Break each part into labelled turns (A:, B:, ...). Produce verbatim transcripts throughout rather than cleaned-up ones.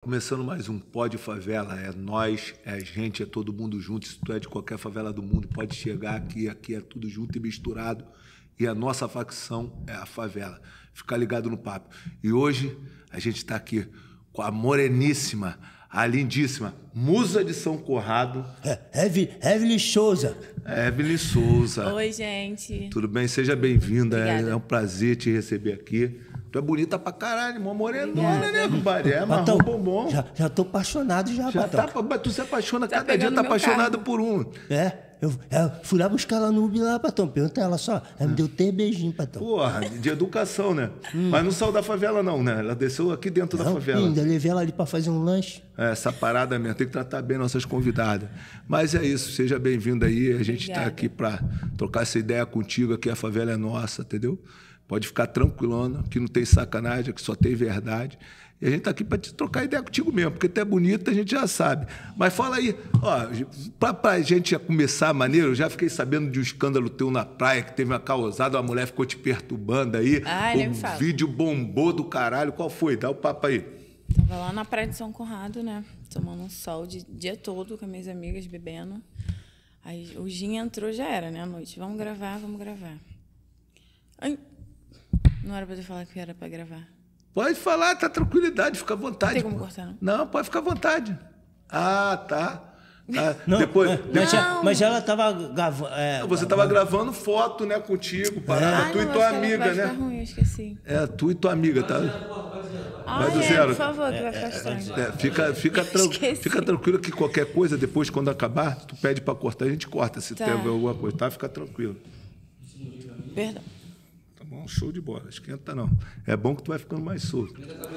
A: Começando mais um Pode Favela, é nós, é a gente, é todo mundo junto. Se tu é de qualquer favela do mundo, pode chegar aqui, aqui é tudo junto e misturado. E a nossa facção é a favela. Fica ligado no papo. E hoje a gente está aqui com a moreníssima, a lindíssima Musa de São Conrado.
B: É, Evelyn Souza.
A: Evelyn Souza.
C: Oi, gente.
A: Tudo bem? Seja bem-vinda.
C: Obrigada.
A: É um prazer te receber aqui. Tu é bonita pra caralho, mó morenona, né, compadre? É marrom bombom.
B: Já, já tô apaixonado já,
A: Já
B: Patão.
A: tá, tu se apaixona,
C: Tá
A: cada dia
C: pegando
A: tá
C: meu
A: apaixonado
C: carro.
A: por um.
B: É, eu, eu fui lá buscar ela no Uber lá, Patão. Pergunta ela só. Ela me deu três beijinhos, Patão.
A: Porra, de educação, né? Mas não saiu da favela, não, né? Ela desceu aqui dentro da
B: Não,
A: favela.
B: ainda levei ela ali pra fazer um lanche.
A: É, essa parada mesmo, tem que tratar bem nossas convidadas. Mas é isso, seja bem-vindo aí. A gente está
C: Obrigada.
A: aqui para trocar essa ideia contigo, aqui a favela é nossa, entendeu? Pode ficar tranquilona, que não tem sacanagem, que só tem verdade. E a gente está aqui para te trocar ideia contigo mesmo, porque tu é bonita, a gente já sabe. Mas fala aí, ó, para a gente já começar maneiro, eu já fiquei sabendo de um escândalo teu na praia, que teve uma causada, uma mulher ficou te perturbando aí.
C: Ai, nem me
A: o
C: fala.
A: vídeo bombou do caralho. Qual foi? Dá o papo aí.
C: Tava lá na praia de São Conrado, né? Tomando um sol o dia todo com as minhas amigas, bebendo. Aí o Gin entrou, já era, né? À noite. Vamos gravar, vamos gravar. Ai, não era pra eu falar que era pra gravar.
A: Pode falar, tá tranquilidade, fica à vontade.
C: Não tem como
A: pô.
C: cortar, não?
A: Não, pode ficar à vontade. Ah, tá. Tá.
B: Não,
A: Depois,
B: mas,
A: depois-
B: mas, já- mas ela tava gravando. É,
A: você tava gravando foto, né, contigo, parada,
C: Ah,
A: tu
C: não,
A: e
C: vai
A: tua
C: ficar-
A: amiga,
C: vai
A: né?
C: ficar ruim, eu esqueci.
A: É, tu e tua amiga, tá?
C: Ah,
A: do
C: é,
A: zero.
C: por favor, que vai ficar estranho.
A: É, fica, fica, tran-
C: Esqueci.
A: fica tranquilo que qualquer coisa, depois, quando acabar, tu pede pra cortar, a gente corta se
C: Tá.
A: tem alguma coisa, tá? Fica tranquilo.
C: Perdão.
A: Tá bom? Show de bola, esquenta não. É bom que tu vai ficando mais solto.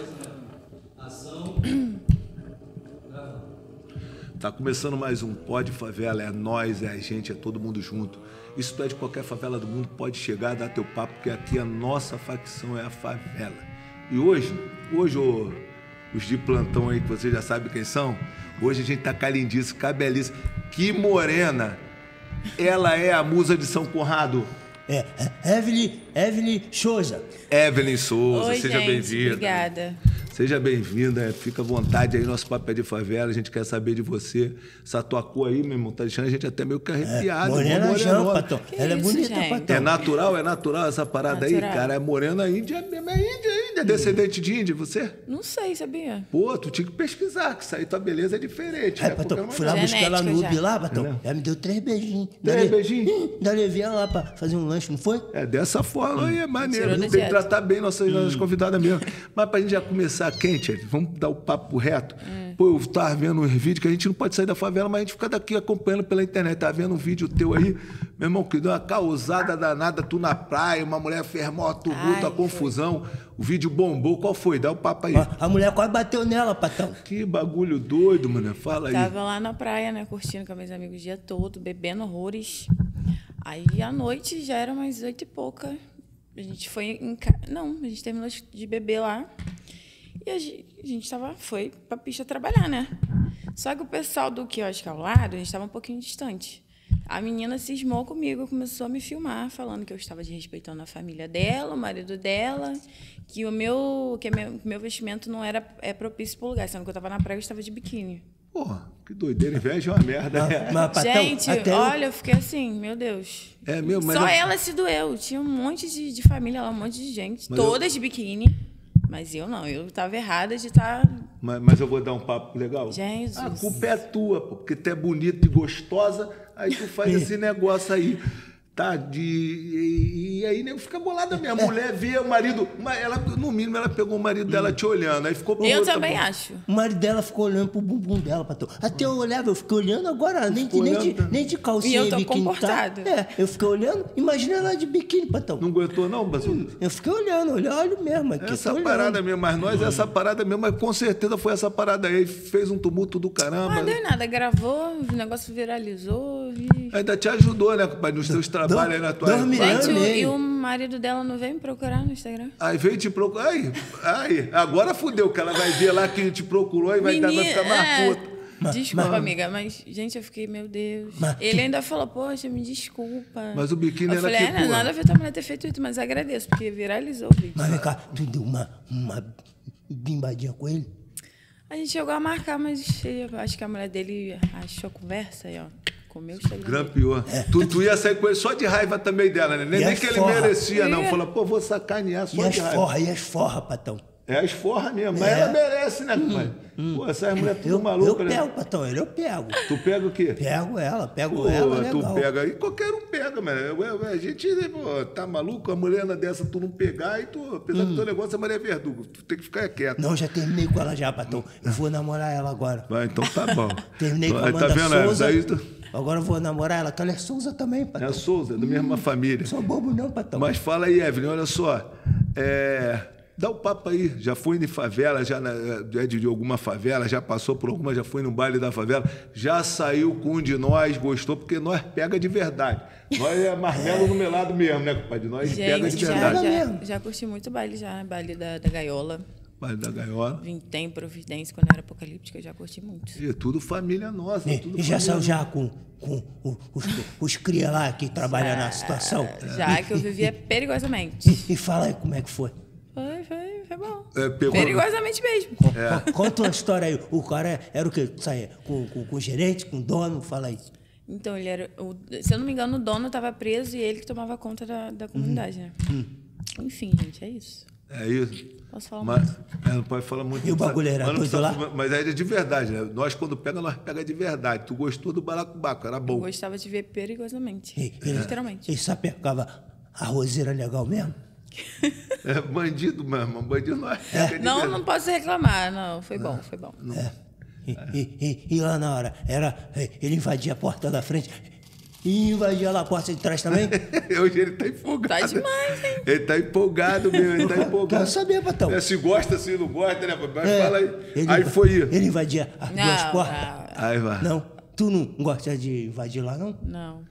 A: Tá começando mais um Pode Favela, é nós, é a gente, é todo mundo junto. Isso tu é de qualquer favela do mundo, pode chegar, dar teu papo, porque aqui a nossa facção é a favela. E hoje, hoje ô, os de plantão aí, que você já sabe quem são, hoje a gente tá com a lindíssima, com a belíssima, que morena, ela é a Musa de São Conrado,
B: É, é, Evelyn, Evelyn Souza.
A: Evelyn Souza,
C: Oi,
A: seja
C: gente.
A: bem-vinda.
C: Obrigada.
A: Seja bem-vinda, fica à vontade aí, nosso papo é de favela, a gente quer saber de você. Essa tua cor aí, meu irmão, tá deixando a gente até meio que arrepiado.
B: Morena
A: mó
B: Jão,
A: morenona.
B: Patão.
C: Que
B: Ela é
C: isso,
B: bonita,
C: gente?
B: Patão.
A: É natural, é natural essa parada aí,
C: Natural.
A: cara. É morena índia mesmo, é índia, índia, descendente de índia, você?
C: Não sei, sabia?
A: Pô, tu tinha que pesquisar, que isso aí tua beleza é diferente.
B: É,
A: né?
B: Patão,
A: Qualquer
B: fui lá
A: maneira.
B: buscar ela no
C: Genética
B: Uber
C: já.
B: lá, Patão.
A: Entendeu?
B: Ela me deu três beijinhos.
A: Três
B: Daí-
A: beijinhos?
B: Hum, Daí levei ela lá pra fazer um lanche, não foi?
A: É dessa forma aí, é maneiro.
C: Tirou
A: Tem
C: da
A: que
C: dieta.
A: tratar bem nossas, nossas convidadas mesmo. Mas pra gente já começar quente, vamos dar o papo reto. Pô, eu tava vendo uns vídeos que a gente não pode sair da favela, mas a gente fica daqui acompanhando pela internet. Tava vendo um vídeo teu aí, meu irmão, que deu uma causada danada, tu na praia, uma mulher fez mó tumulto,
C: Ai,
A: a confusão. O vídeo bombou. Qual foi? Dá o papo aí.
B: A, a mulher quase bateu nela, Patão.
A: Que bagulho doido, mano. Fala aí.
C: Tava lá na praia, né, curtindo com meus amigos o dia todo, bebendo horrores. Aí, à noite, já era umas oito e pouca. A gente foi em casa. Não, a gente terminou de beber lá. E a gente, a gente tava, foi pra pista trabalhar, né? Só que o pessoal do quiosque ao lado, a gente tava um pouquinho distante. A menina cismou comigo, começou a me filmar, falando que eu estava desrespeitando a família dela, o marido dela, que o meu, que meu, meu vestimento não era é, propício pro lugar, sendo que eu tava na praia, eu estava de biquíni.
A: Porra, que doideira. Inveja é uma merda.
B: Mas, mas, Patão,
C: Gente,
B: até eu-
C: olha, eu fiquei assim, meu Deus.
A: É mesmo, mas
C: Só
A: eu-
C: ela se doeu. Tinha um monte de, de família lá, um monte de gente,
A: Mas eu-
C: todas de biquíni. Mas eu não, eu tava errada de estar.
A: Mas, mas eu vou dar um papo legal.
C: Jesus.
A: A culpa é tua, pô, porque tu é bonita e gostosa, aí tu faz esse negócio aí. Tá, de. E, e aí nego fica bolada mesmo. A mulher vê o marido. mas Ela, no mínimo, ela pegou o marido dela te olhando. Aí ficou
C: Eu
A: outra,
C: também
A: pô.
C: acho.
B: O marido dela ficou olhando pro bumbum dela, Patão. Até eu olhava, eu fiquei olhando agora, nem, de-
A: Ficou
B: nem,
A: olhando,
B: de,
A: tá?
B: nem de calcinha
C: E eu tô
B: e biquíni, tá?
C: comportada.
B: É, eu fiquei olhando, imagina ela de biquíni, Patão.
A: Não aguentou, não, Basu?
B: Eu fiquei olhando, olha, olho mesmo aqui.
A: Essa
B: tô olhando.
A: parada mesmo, mas nós, essa parada mesmo, mas com certeza foi essa parada aí. Fez um tumulto do caramba.
C: Não deu nada, gravou, o negócio viralizou. E...
A: Ainda te ajudou, né, compadre, nos teus trabalhos aí na tua
B: dois milhões.
C: Gente, o,
B: meio.
C: e o marido dela não veio me procurar no Instagram?
A: Aí veio te procurar. Aí, aí, agora fudeu, que ela vai ver lá que te procurou e vai, dar, vai ficar mais
C: é,
A: puta.
C: Desculpa,
B: mas-
C: amiga, mas, gente, eu fiquei, meu Deus.
B: Mas
C: Ele
B: que-
C: ainda falou, poxa, me desculpa.
A: Mas o biquíni
C: eu
A: era
C: falei,
A: que
C: é, não,
A: cor?
C: nada a ver tua mulher ter feito isso, mas agradeço, porque viralizou o vídeo.
B: Mas vem cá, tu deu uma, uma bimbadinha com ele?
C: A gente chegou a marcar, mas eu acho que a mulher dele achou a conversa aí, ó. Comeu o Instagram.
A: Grampeou. É. Tu, tu ia sair com ele só de raiva também dela, né? Nem, nem que ele merecia, não. Fala, pô, vou sacanear só
B: e
A: de
B: as
A: raiva.
B: Forra, e as forra, Patão?
A: É as forra mesmo. Mas é. ela merece, né, pai? Hum, pô, essas mulheres tudo
B: eu,
A: malucas,
B: eu
A: né?
B: Eu pego, Patão, ele eu pego.
A: Tu pega o quê?
B: Pego ela, pego
A: pô,
B: ela, legal.
A: Tu pega aí, qualquer um pega, mano. A gente, pô, tá maluco? A mulher dessa tu não pegar e tu, apesar hum. do teu negócio, a mulher é verdugo. Tu tem que ficar quieto.
B: Não, já terminei com ela já, Patão. Eu vou namorar ela agora.
A: Vai, então tá bom.
B: Terminei com a Amanda tá vendo, Souza. Aí tu... Agora eu vou namorar ela, que ela é Souza também, Patão.
A: É Souza, da mesma hum, família.
B: Não sou bobo não, Patão.
A: Mas fala aí, Evelyn, olha só. É... Dá o papo aí, já foi em favela, já é de alguma favela, já passou por alguma, já foi no baile da favela, já saiu com um de nós, gostou, porque nós pega de verdade. Nós é marmelo no melado mesmo, né, compadre? Nós
C: Gente,
A: pega de
C: já,
A: verdade.
C: Já,
A: mesmo.
C: já curti muito baile já, né? Baile da, da gaiola.
A: Baile da gaiola.
C: Vintém, Providência, quando era apocalíptica, eu já curti muito.
A: E tudo família nossa.
B: E,
A: tudo
B: e já
A: família
B: saiu já com, com os, os cria lá que trabalham na situação?
C: Já,
B: e,
C: que eu vivia e, perigosamente.
B: E, e fala aí como é que foi.
C: Foi, foi, foi bom.
A: É, pegou...
C: Perigosamente mesmo.
B: É. Conta uma história aí. O cara era o quê? Saía com, com, com o gerente, com o dono? Fala aí.
C: Então, ele era... O, se eu não me engano, o dono estava preso e ele que tomava conta da, da comunidade, né? Hum. Enfim, gente, é isso.
A: É isso.
C: Posso falar
A: mas,
C: muito?
A: É, não pode falar muito.
B: E o bagulho era
A: mas
B: doido lá?
A: Mas é de verdade, né? Nós, quando pega, nós pega de verdade. Tu gostou do balacobaco, era bom.
C: Eu gostava de ver perigosamente.
B: E, ele,
C: literalmente.
B: E sapecava a roseira legal mesmo?
A: É bandido mesmo, bandido não é.
C: É. Não, não posso reclamar, não. Foi bom, foi bom.
B: É. E, é. e, e, e lá na hora, era, ele invadia a porta da frente e invadia lá a porta de trás também?
A: Hoje ele tá empolgado.
C: Tá demais, hein?
A: Ele tá empolgado mesmo, ele tá empolgado.
B: Quero saber, Patão.
A: É, se gosta, se não gosta, né? Mas é. Fala aí.
B: Ele,
A: aí foi isso.
B: Ele invadia as
C: não,
B: duas portas?
C: Não.
A: Aí vai.
B: Não? Tu não gosta de invadir lá, não?
C: Não.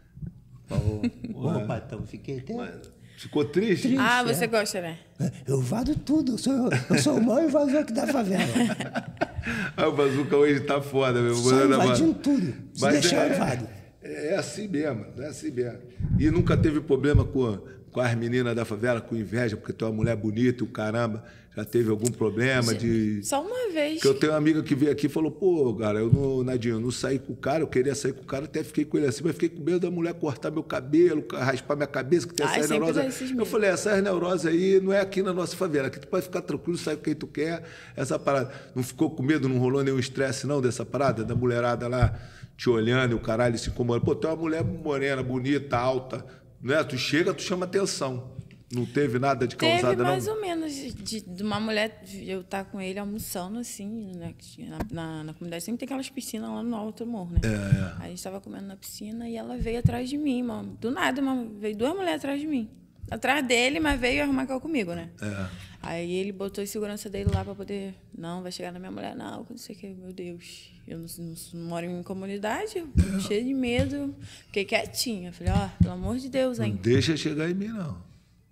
B: Ô, oh, Patão, fiquei até...
A: Mas... Ficou triste?
C: triste? Ah, você é. gosta, né?
B: Eu invado tudo. Eu sou, eu sou o maior invasor aqui da favela.
A: Ah, o Bazuca hoje tá foda, meu.
B: Só invadindo tudo. Se
A: Mas
B: deixar,
A: é,
B: eu invado.
A: É assim mesmo, é assim mesmo. E nunca teve problema com, com as meninas da favela, com inveja, porque tu é uma mulher bonita e o caramba. Já teve algum problema de...
C: Só uma vez.
A: Porque eu tenho uma amiga que veio aqui e falou, pô, cara, eu não, Nadinho, eu não saí com o cara, eu queria sair com o cara, até fiquei com ele assim, mas fiquei com medo da mulher cortar meu cabelo, raspar minha cabeça, que tem
C: Ai,
A: essas neuroses. Eu falei, essas neuroses aí não é aqui na nossa favela, aqui tu pode ficar tranquilo, sai com quem tu quer, essa parada. Não ficou com medo, não rolou nenhum estresse não dessa parada, da mulherada lá te olhando e o caralho se incomodando. Pô, tu é uma mulher morena, bonita, alta, né? Tu chega, tu chama atenção. Não teve nada de causada, não?
C: Teve mais ou menos de, de, de uma mulher, eu estar com ele almoçando, assim, né? na, na, na comunidade. Sempre tem aquelas piscinas lá no Alto Morro, né?
A: É, é.
C: Aí a gente estava comendo na piscina e ela veio atrás de mim, mano. Do nada, mano, veio duas mulheres atrás de mim. Atrás dele, mas veio arrumar cal comigo, né? É. Aí ele botou a segurança dele lá para poder... Não, vai chegar na minha mulher, não, não sei o que. Meu Deus, eu não, não, não moro em comunidade, eu, cheio de medo. Fiquei quietinha. Falei, ó, oh, pelo amor de Deus, hein?
A: Não deixa chegar em mim, não.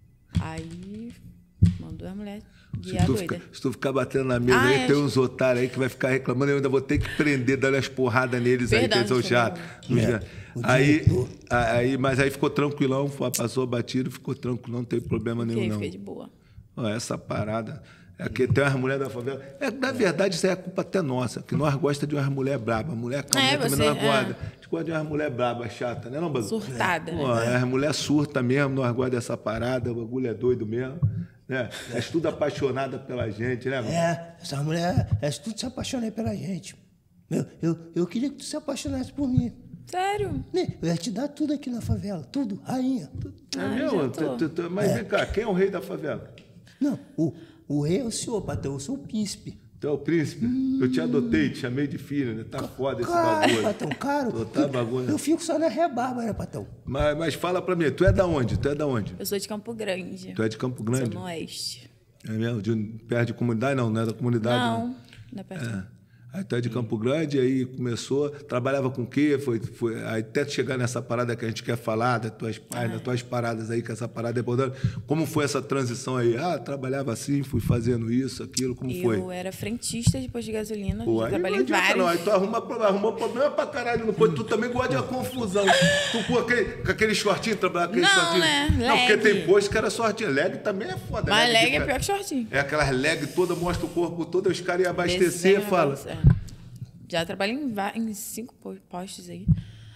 C: Aí, mandou a mulher
A: se tu, fica, se tu ficar batendo na mesa, ah, aí é, tem uns otários aí que vai ficar reclamando, eu ainda vou ter que prender, dar umas porradas neles. Perdão, aí, que eles são chatos. É, aí, aí, mas aí ficou tranquilão, passou batido, ficou tranquilo, não teve problema nenhum, não.
C: Fiquei de boa.
A: Ó, essa parada, é que tem umas mulheres da favela. É, na verdade, isso aí é culpa até nossa, que nós gostamos de umas mulheres brabas. Mulher calma é, também não gosta. É. A gente gosta de umas mulheres brabas, chata, né, não, Bazu?
C: Surtada,
A: Pô,
C: né?
A: As mulheres surta mesmo, nós gostamos dessa parada, o bagulho é doido mesmo. Né? É tudo apaixonada pela gente, né? Mano?
B: É, essa mulher é tudo se apaixonei pela gente. Eu, eu, eu queria que tu se apaixonasse por mim.
C: Sério?
B: Eu ia te dar tudo aqui na favela, tudo, rainha. Tudo.
A: É meu? Tu, tu, tu, mas é. Vem cá, quem é o rei da favela?
B: Não, o, o rei é o senhor, Patão, eu sou o príncipe.
A: Tu é o príncipe? Hum. Eu te adotei, te chamei de filho, né? Tá foda esse bagulho.
B: Patão, caro.
A: Tá bagulho.
B: Eu fico só na rebarba, né, Patão?
A: Mas, mas fala pra mim, tu é da onde? Tu é da onde?
C: Eu sou de Campo Grande.
A: Tu é de Campo Grande?
C: Sou no oeste.
A: É mesmo? De, perto de comunidade? Não, não é da comunidade?
C: Não, não é perto. É.
A: Aí tu é de Campo Grande, aí começou, trabalhava com o quê? Foi, foi, aí até chegar nessa parada que a gente quer falar, das tuas, ah, das tuas paradas aí, que essa parada é importante. Como foi essa transição aí? Ah, trabalhava assim, fui fazendo isso, aquilo, como
C: eu
A: foi?
C: Eu era frentista de posto de gasolina,
A: Pô,
C: já trabalhei
A: não
C: em vários.
A: Não, aí tu arruma, arrumou problema pra caralho no posto, tu também gosta de uma confusão. Tu com aquele, com aquele shortinho, trabalhar com aquele
C: Não,
A: shortinho.
C: né?
A: Não,
C: Leg.
A: porque tem posto que era shortinho. Leg também é foda.
C: Mas leg,
A: leg
C: é pior que shortinho.
A: É aquelas leg toda, mostra o corpo todo, os caras iam abastecer, fala.
C: É. Já trabalhei em, em cinco postos aí.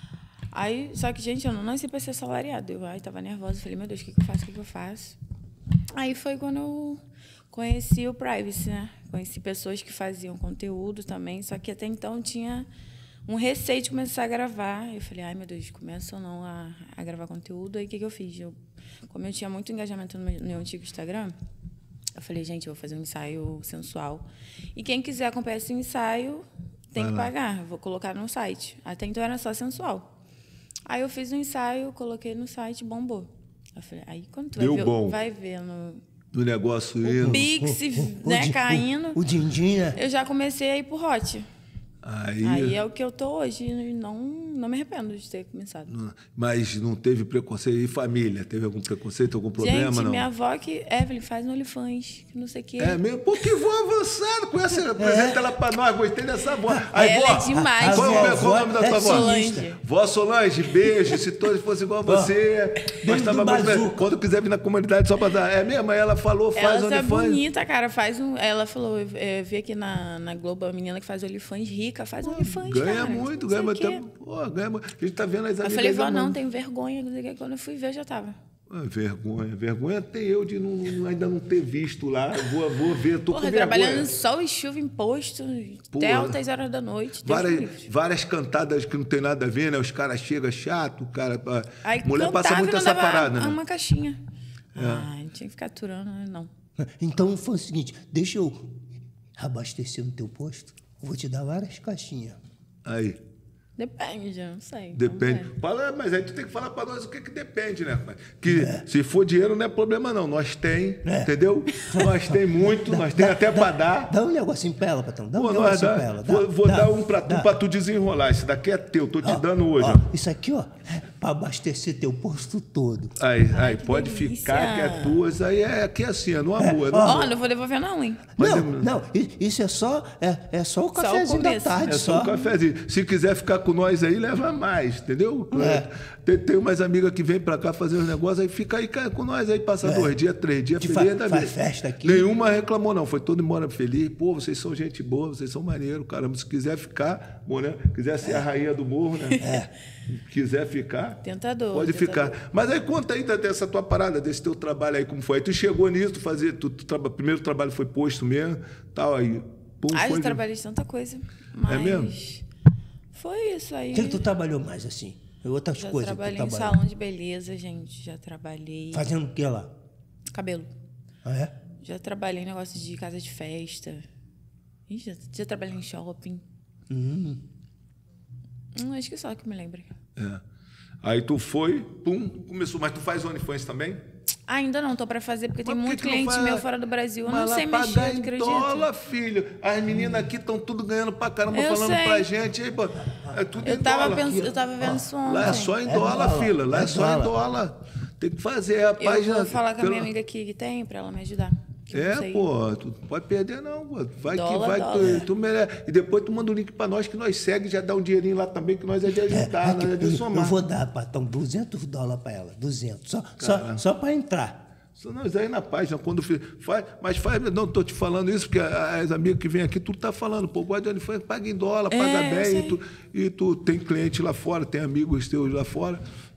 C: Aí, só que, gente, eu não nasci pra ser salariado. Eu ai, tava nervosa. Falei, meu Deus, o que, que eu faço? O que, que eu faço? Aí foi quando eu conheci o Privacy, né? Conheci pessoas que faziam conteúdo também. Só que até então tinha um receio de começar a gravar. Eu falei, ai, meu Deus, começa ou não a, a gravar conteúdo? Aí o que, que eu fiz? Eu, como eu tinha muito engajamento no meu, no meu antigo Instagram, eu falei, gente, eu vou fazer um ensaio sensual. E quem quiser acompanhar esse ensaio... tem que pagar, vou colocar no site. Até então era só sensual. Aí eu fiz um ensaio, coloquei no site, bombou. Eu falei, aí quando tu
A: Deu
C: vai ver,
A: bom.
C: vai ver no
A: Do negócio
C: o
A: indo.
C: Pix,
B: o,
C: né,
B: o,
C: caindo.
B: O, o din-din, né?
C: Eu já comecei a ir pro Hot.
A: Aí,
C: Aí é o que eu tô hoje e não, não me arrependo de ter começado.
A: Mas não teve preconceito? E família? Teve algum preconceito, algum problema?
C: Gente,
A: não?
C: minha avó que... Evelyn, faz no OnlyFans, que não sei o quê.
A: É mesmo? Pô, que vó avançada. Conhece, apresenta ela pra nós. Gostei dessa vó. Aí,
C: Ela
A: vó,
C: é demais.
A: Qual,
B: A
A: qual,
B: vó-
A: qual é o nome da
B: é
A: tua avó?
C: Solange.
A: Vó Solange, beijo. Se todos fossem igual a você. Gostava
B: do
A: muito.
B: Bazuca.
A: Quando quiser vir na comunidade só pra dar. É mesmo? Aí ela falou, faz
C: Ela é
A: OnlyFans.
C: bonita, cara. Faz um... Ela falou, eu, eu vi aqui na, na Globo a menina que faz OnlyFans rica. Faz OnlyFans,
A: Ganha
C: cara.
A: muito,
C: não
A: ganha
C: sei
A: muito
C: o quê.
A: tempo. Pô, ganha muito. A gente tá vendo as
C: Eu
A: amigas.
C: falei, vó,
A: da
C: não,
A: mãe.
C: tenho vergonha. não sei o quê. Quando eu fui ver, já tava.
A: Ah, vergonha, vergonha tem eu de não, não- ainda não ter visto lá. Vou, vou ver, tô
C: Porra,
A: com vergonha.
C: trabalhando sol e chuva em posto, até
A: Porra.
C: altas horas da noite. Deus me
A: Várias,
C: livre.
A: várias cantadas que não tem nada a ver, né? Os caras chegam chato, o cara.
C: Aí
A: mulher passa
C: cantava
A: muito
C: e
A: essa
C: mandava
A: parada, né?
C: uma caixinha. Ah, não tinha que ficar aturando, né? não.
B: Então foi o seguinte, deixa eu abastecer no teu posto, eu vou te dar várias caixinhas.
A: Aí.
C: Depende, eu não sei.
A: Depende.
C: Vamos ver.
A: Fala, mas aí tu tem que falar pra nós o que que depende, né? Que se for dinheiro não é problema não. Nós tem,
B: É.
A: entendeu? Nós tem muito, nós tem até pra dar.
B: Dá um negocinho pra ela, patrão. Dá um
A: Pô, nós
B: negocinho
A: dá,
B: pra ela. Dá,
A: vou vou
B: dá,
A: dar um pra tu,
B: dá.
A: pra tu desenrolar. Esse daqui é teu, tô te
B: Ó,
A: dando hoje.
B: ó,
A: Ó.
B: isso aqui, ó, é pra abastecer teu posto todo.
A: Aí, aí
C: que
A: pode
C: delícia.
A: ficar que é tua. Isso aí é aqui é assim, é no amor. É no
B: ó.
A: amor.
C: Ó, não vou devolver não, hein?
A: Mas
B: não,
A: é-
B: não, i- isso é só, é, é só o
C: o
B: cafezinho da
C: começo.
B: tarde,
A: É só um cafezinho. Se quiser ficar com nós aí, leva mais, entendeu?
B: É.
A: Tem, tem umas amigas que vêm pra cá fazer os negócios, aí fica aí cara, com nós aí, passa
B: É.
A: dois dias, três dias,
B: De
A: feliz
B: fa-
A: da
B: faz
A: vida.
B: festa aqui.
A: Nenhuma reclamou, não. Foi todo embora feliz. Pô, vocês são gente boa, vocês são maneiro, caramba. Se quiser ficar, bom, né? Quiser ser a rainha do morro, né?
B: É.
A: Quiser ficar.
C: Tentador,
A: Pode
C: tentador.
A: ficar. Mas aí conta aí da- dessa tua parada, desse teu trabalho aí, como foi. Aí tu chegou nisso, tu fazia. Tu, tu, traba- primeiro trabalho foi posto mesmo, tal, aí. Pum,
C: Ah,
A: foi
C: já
A: de-
C: trabalhei de tanta coisa. Mas
A: mesmo?
C: foi isso aí.
B: O que, que tu trabalhou mais assim? Outras
C: Já
B: coisas que tu
C: trabalhei em
B: trabalhou.
C: salão de beleza, gente. Já trabalhei...
B: Fazendo o que lá?
C: Cabelo.
B: Ah, é?
C: Já trabalhei em negócio de casa de festa. Ih, já, já trabalhei em shopping.
B: Hum.
C: Hum, acho que só que me lembra.
A: É. Aí tu foi, pum, começou. Mas tu faz OnlyFans também?
C: Ainda não, tô pra fazer, porque tem
A: Mas por
C: muito
A: que que não
C: cliente
A: faz?
C: meu fora do Brasil. Eu
A: Mas
C: não
A: lá
C: sei
A: pagar
C: mexer,
A: em
C: tu acredita?
A: dólar, filho. As meninas aqui estão tudo ganhando pra caramba,
C: Eu
A: falando
C: sei.
A: pra gente. Aí, pô, é tudo
C: Eu
A: em
C: tava,
A: dólar.
C: pens... eu tava vendo isso ontem.
A: Lá é só em
B: É
A: dólar,
B: dólar,
A: filha. Lá é,
B: é
A: só em
B: dólar.
A: dólar. Tem que fazer a
C: Eu
A: página.
C: vou falar com a
A: pelo-
C: minha amiga que, que tem, pra ela me ajudar. que eu não
A: É,
C: sei.
A: pô, tu não pode perder não, pô. Vai
C: Dólar,
A: que vai,
C: dólar.
A: tu, tu merece. E depois tu manda um link pra nós que nós segue, já dá um dinheirinho lá também, que nós é de ajudar,
B: Aqui,
A: nós é de
B: eu,
A: somar.
B: eu vou dar, patrão, duzentos dólares pra ela. duzentos. Só, só, só pra entrar.
A: Só nós aí na página, quando fi- faz, mas faz, não tô te falando isso, porque as amigas que vêm aqui, tu tá falando, pô, guarda onde foi, paga em dólar,
C: É,
A: paga
C: eu
A: bem,
C: sei.
A: e tu, e tu tem cliente lá fora, tem amigos teus lá fora.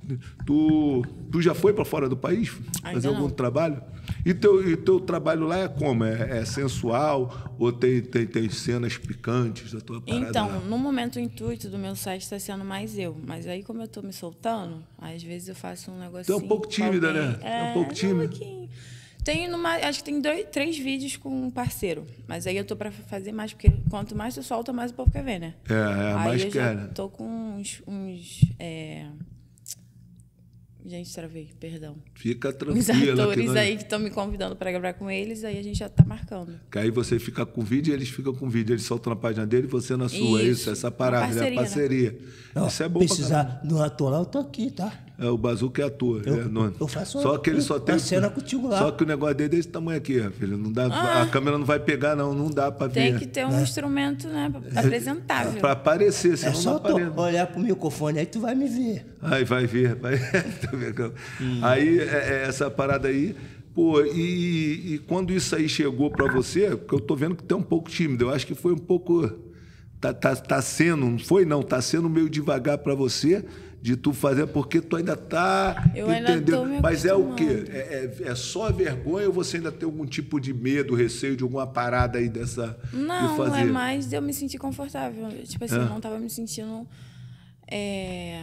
A: Tu, tu já foi para fora do país
C: Ainda
A: fazer algum
C: não.
A: trabalho? E teu, e teu trabalho lá é como? É, é sensual ou tem, tem, tem cenas picantes da tua parada
C: Então,
A: lá?
C: no momento o intuito do meu site está sendo mais eu. Mas aí, como eu tô me soltando, às vezes eu faço um negocinho.
A: Tu é um pouco
C: com
A: tímida,
C: alguém.
A: né? É um pouco
C: um
A: tímida.
C: pouquinho. Tem numa, acho que tem dois, três vídeos com um parceiro. Mas aí eu tô pra fazer mais, porque quanto mais tu solta, mais o povo quer ver, né?
A: É, é,
C: aí
A: mais
C: eu
A: quer.
C: já tô com uns. uns é, Gente, travei, perdão.
A: Fica
C: Os
A: tranquila.
C: atores
A: que nós...
C: aí que estão me convidando para gravar com eles, aí a gente já tá marcando.
A: Que aí você fica com vídeo e eles ficam com vídeo. Eles soltam na página dele e você na sua. Isso, é isso, essa parada,
C: parceria,
A: né? Parceria.
B: Né? Não,
A: isso é bom
B: precisar de um ator lá, eu tô aqui, tá?
A: É, o Bazuca é ator.
B: Eu,
A: é, não...
B: eu faço
A: só que ele só tem.
B: cena contigo lá.
A: Só que o negócio dele é desse tamanho aqui, filho. Não dá,
C: ah,
A: a câmera não vai pegar, não. Não dá para ver.
C: Tem que ter um é. instrumento, né? Apresentável.
A: Para aparecer, senão
B: é só
A: não aparece.
B: Olhar pro microfone, aí tu vai me ver.
A: Aí vai ver, vai. hum. Aí, é, é essa parada aí. Pô, e, e quando isso aí chegou para você, porque eu tô vendo que tu é um pouco tímido, eu acho que foi um pouco. Tá, tá, tá sendo, não foi não, tá sendo meio devagar para você de tu fazer, porque tu ainda tá.
C: Eu ainda tô me
A: Mas é o quê? É, é, é só vergonha ou você ainda tem algum tipo de medo, receio de alguma parada aí dessa.
C: Não,
A: de fazer?
C: é mais de eu me sentir confortável. Tipo assim,
A: é.
C: eu não tava me sentindo. É...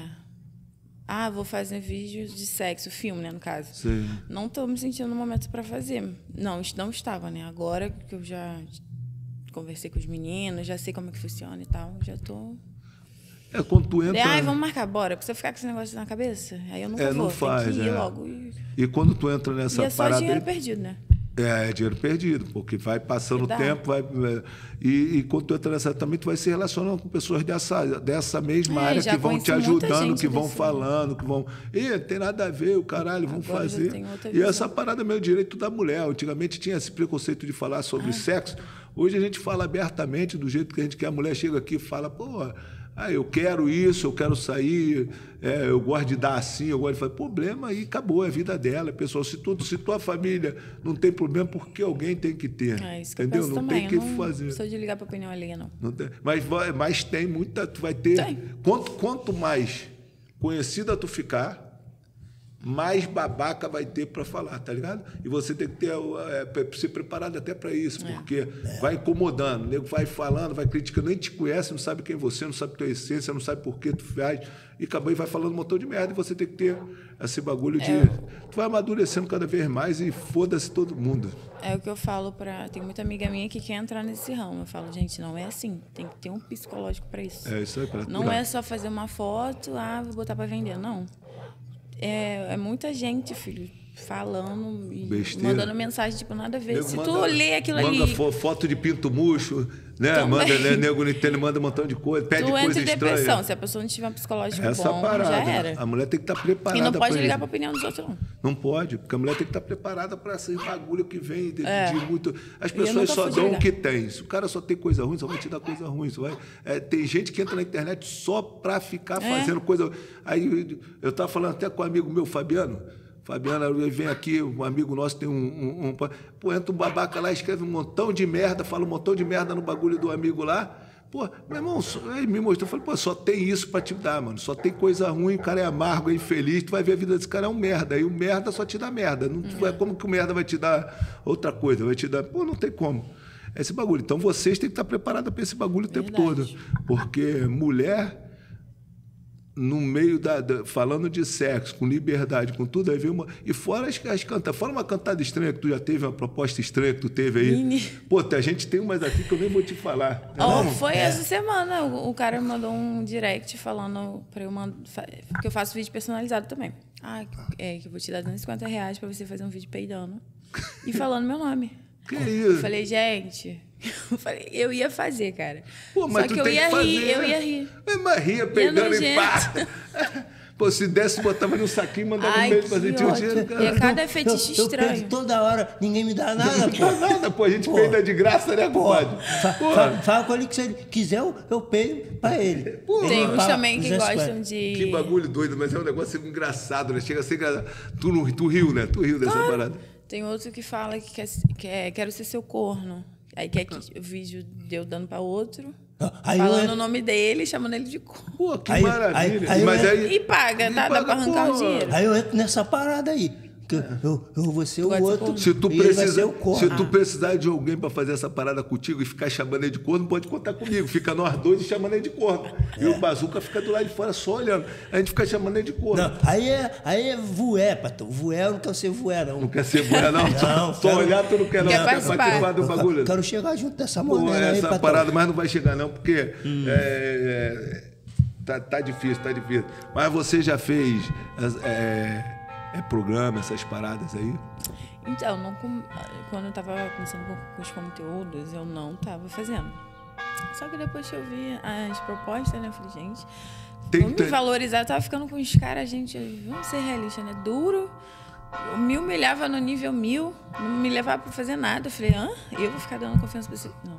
C: Ah, vou fazer vídeos de sexo, filme, né, no caso.
A: Sim.
C: Não tô me sentindo no momento para fazer. Não, não estava, né? Agora que eu já conversei com os meninos, já sei como é que funciona e tal, já tô...
A: É, quando tu entra...
C: Ai, vamos marcar, bora. Porque se eu ficar com esse negócio na cabeça, aí eu nunca
A: é,
C: vou.
A: não faz,
C: tem que ir
A: é.
C: logo. E...
A: e quando tu entra nessa
C: e é só
A: parada...
C: dinheiro
A: aí,
C: perdido, né?
A: É, é dinheiro perdido, porque vai passando o tempo, vai, e, e quando tu entra nessa também, tu vai se relacionando com pessoas dessa, dessa mesma
C: é,
A: área que vão te ajudando, que vão
C: desse...
A: falando, que vão... Ih, tem nada a ver, o caralho, vão
C: Agora
A: fazer. E essa parada é meu direito da mulher. Antigamente tinha esse preconceito de falar sobre ah. sexo. Hoje a gente fala abertamente, do jeito que a gente quer. A mulher chega aqui e fala, pô... Ah, eu quero isso, eu quero sair, é, eu gosto de dar assim, eu gosto de fazer. Problema aí, acabou, é a vida dela. Pessoal, se, tu, se tua família não tem problema, porque alguém tem que ter.
C: É isso que
A: entendeu?
C: eu penso
A: não
C: também.
A: tem que
C: eu não
A: fazer.
C: Sou de ligar para opinião alheia, não.
A: não tem. Mas, mas tem muita, tu vai ter.
C: Tem.
A: Quanto, quanto mais conhecida tu ficar, mais babaca vai ter para falar, tá ligado? E você tem que ter, é, ser preparado até para isso, é. porque é. vai incomodando, o nego vai falando, vai criticando, nem te conhece, não sabe quem é você, não sabe tua essência, não sabe por que tu faz, e acabou e vai falando um montão de merda, e você tem que ter esse bagulho de...
C: É.
A: Tu vai amadurecendo cada vez mais e foda-se todo mundo.
C: É o que eu falo para... Tem muita amiga minha que quer entrar nesse ramo. Eu falo, gente, não é assim. Tem que ter um psicológico para isso.
A: É isso aí. Pra
C: não é só fazer uma foto, ah, vou botar para vender. Não. É, é muita gente, filho, falando e Besteira. mandando mensagem, tipo, nada a ver.
A: Nego
C: Se
A: manda,
C: tu ler aquilo
A: manda
C: ali...
A: Manda foto de pinto murcho, né? Manda, né? Nego Nintendo manda um montão de coisa, pede
C: tu
A: coisa
C: entra em
A: estranha.
C: depressão, se a pessoa não tiver um psicológico
A: Essa
C: bom,
A: parada,
C: já era.
A: A mulher tem que estar preparada.
C: E não pode
A: ligar
C: isso. pra opinião dos outros, não.
A: Não pode, porque a mulher tem que estar preparada para esse bagulho que vem de,
C: é.
A: de muito... As pessoas só dão o que tem. Se o cara só tem coisa ruim, só vai te dar coisa ruim. Só vai... é, tem gente que entra na internet só para ficar é. fazendo coisa... Aí eu estava falando até com um amigo meu, Fabiano. Fabiana, vem aqui, um amigo nosso tem um, um, um... Pô, entra um babaca lá, escreve um montão de merda, fala um montão de merda no bagulho do amigo lá. Pô, meu irmão, ele me mostrou, eu falei, pô, só tem isso pra te dar, mano. Só tem coisa ruim, o cara é amargo, é infeliz, tu vai ver a vida desse cara é um merda. E o merda só te dá merda. Não, uhum. Como que o merda vai te dar outra coisa? Vai te dar... Pô, não tem como. Esse bagulho. Então, vocês têm que estar preparados para esse bagulho o tempo todo. Porque mulher... no meio da, da... falando de sexo, com liberdade, com tudo, aí vem uma... E fora as, as cantadas, fora uma cantada estranha que tu já teve, uma proposta estranha que tu teve aí. Mini. Pô, a gente tem umas aqui que eu nem vou te falar.
C: Oh, foi é. essa semana, o, o cara me mandou um direct falando para eu mandar... Porque eu faço vídeo personalizado também. Ah, é que eu vou te dar duzentos e cinquenta reais para você fazer um vídeo peidando. E falando meu nome.
A: Que isso?
C: Eu falei, gente... Eu falei, eu ia fazer, cara.
A: Pô, mas
C: Só
A: tu
C: que eu
A: tem
C: ia
A: que fazer,
C: rir, eu
A: né?
C: ia rir.
A: Mas ria pegando em pá. Pô, se desse, botava no saquinho e mandava
C: Ai,
A: um beijo pra gente o dinheiro,
C: cara. E a cada fetiche
B: eu,
C: estranho.
B: Eu toda hora, ninguém me dá nada, pô.
A: Não dá nada, pô. A gente pô. peida de graça, né, compadre?
B: Fa, fa, fala com ele que se ele quiser, eu, eu peido pra ele.
C: Pô, tem uns também que gostam de...
A: Que bagulho doido, mas é um negócio engraçado, né? Chega a ser engraçado. Tu, tu riu, né? Tu riu dessa
C: claro.
A: parada.
C: Tem outro que fala que quer, quer, quero ser seu corno. Aí quer que o vídeo deu dando para outro, aí falando eu... o nome dele, chamando ele de corno.
A: Pô, que
B: aí,
A: maravilha.
B: Aí, aí
A: Mas
B: eu...
A: aí...
C: E paga, tá? Dá para arrancar o dinheiro.
B: Aí eu entro nessa parada aí. Eu, eu vou ser o outro.
A: Se tu, precisa, se tu precisar de alguém para fazer essa parada contigo e ficar chamando ele de corno, pode contar comigo. Fica nós dois e chamando ele de corno. É. E o Bazuca fica do lado de fora só olhando. A gente fica chamando ele de corno.
B: Não, aí é, aí é voé, patrão. Voé, eu não quero ser voé, não.
A: Não quer ser voé, não?
B: Não.
A: Só olhar, tu não quer, não.
C: Quer
A: participar, participar do bagulho.
B: Eu quero chegar junto dessa mulher aí,
A: essa
B: patrão.
A: parada, mas não vai chegar, não, porque... Hum. É, é, Tá, tá difícil, tá difícil. Mas você já fez é, é, programa, essas paradas aí?
C: Então, não, quando eu tava começando com os conteúdos, eu não tava fazendo. Só que depois que eu vi as propostas, né, eu falei, gente,
A: tem,
C: vamos
A: tem...
C: me valorizar. Eu tava ficando com os caras, gente, vamos ser realistas, né? Duro. Me humilhava no nível mil, não me levava pra fazer nada. Eu falei, hã? Eu vou ficar dando confiança pra você? Não.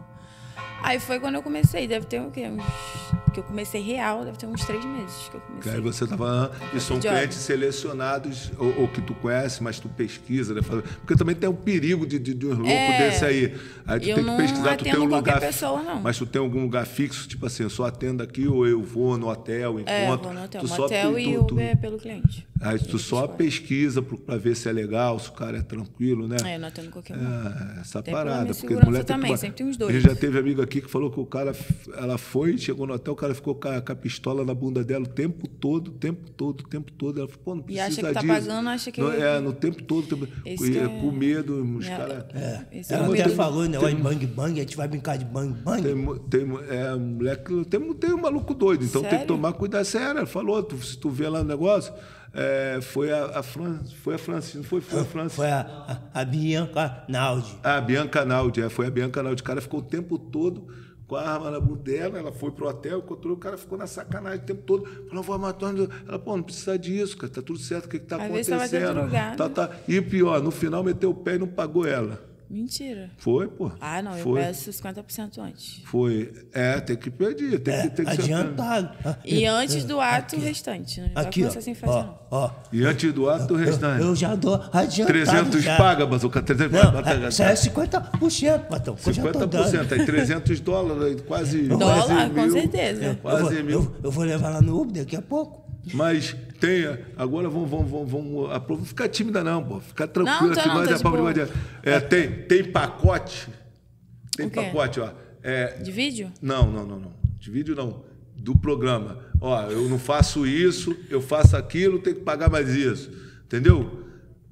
C: Aí foi quando eu comecei, deve ter o quê? Uns... que eu comecei real, deve ter uns três meses que eu comecei.
A: Aí você tava... E são
C: Job.
A: clientes selecionados, ou, ou que tu conhece, mas tu pesquisa, né? Porque também tem o perigo de, de, de um louco é, desse aí. Aí tu tem que pesquisar, tu tem um lugar...
C: pessoa, não.
A: Mas tu tem algum lugar fixo, tipo assim, eu só atendo aqui, ou eu vou no hotel, encontro...
C: É, eu vou no hotel.
A: Tu
C: Motel
A: só,
C: e
A: tu,
C: Uber é pelo cliente.
A: Aí tu só pesquisa pra ver se é legal, se o cara é tranquilo, né?
C: É, não atendo qualquer um.
A: É, essa
C: tem
A: parada.
C: Porque mulher também, tem... sempre tem uns dois.
A: A gente já teve amigo aqui que falou que o cara, ela foi, chegou no hotel, o cara ficou com a, com a pistola na bunda dela o tempo todo, o tempo todo, o tempo todo. Ela falou, pô, não precisa disso.
C: E acha que tá pagando, acha que...
A: No, é, no tempo todo, tempo,
C: e,
A: é, com medo, os
B: é,
A: caras...
B: É, é, ela até falou, né, tem, bang bang, a gente vai brincar de bang bang.
A: Tem, tem, é, moleque, tem, tem um maluco doido, então
C: sério?
A: tem que tomar cuidado. Sério, ela falou, tu, se tu vê lá o negócio... É, foi a, a França, foi a França, não foi, foi a França.
B: Foi a, a, a Bianca Naldi.
A: A Bianca Naldi, é, foi a Bianca Naldi. O cara ficou o tempo todo com a arma na bunda dela, ela foi pro hotel, encontrou, o cara ficou na sacanagem o tempo todo. Falou, vou matar. Ela, pô, não precisa disso, cara, tá tudo certo, o que que tá
C: Às
A: acontecendo?
C: vezes ela vai ter drogado.
A: Tá, tá. E pior, no final meteu o pé e não pagou ela.
C: Mentira.
A: Foi, pô.
C: Ah, não,
A: foi.
C: eu peço cinquenta por cento antes.
A: Foi. É, tem que pedir, tem
B: é,
A: que, tem que
B: adiantado.
C: E antes do ato, o restante. Não
B: aqui,
C: vai começar sem fazer,
B: ó,
C: não.
B: ó.
A: E antes do ato, o restante.
B: Eu, eu já dou adiantado.
A: trezentos
B: já.
A: paga, Bazuca. trezentos
B: não,
A: paga.
B: Isso é cinquenta por cento, patrão.
A: cinquenta por cento, aí trezentos dólares, quase.
C: Dólar,
A: quase
C: com
A: mil,
C: certeza.
A: Quase
B: eu vou,
A: mil.
B: Eu, eu vou levar lá no Uber daqui a pouco.
A: Mas tenha, agora vamos, vamos, vamos, vamos, vamos ficar tímida não, pô, ficar tranquilo.
C: Não, tô
A: aqui,
C: não,
A: nós
C: tô
A: é
C: de
A: papo
C: boa.
A: de é, tem, tem pacote, tem
C: O quê?
A: pacote, ó. É,
C: De vídeo?
A: não, não, não, não, de vídeo não, do programa. Ó, eu não faço isso, eu faço aquilo, tenho que pagar mais isso, entendeu?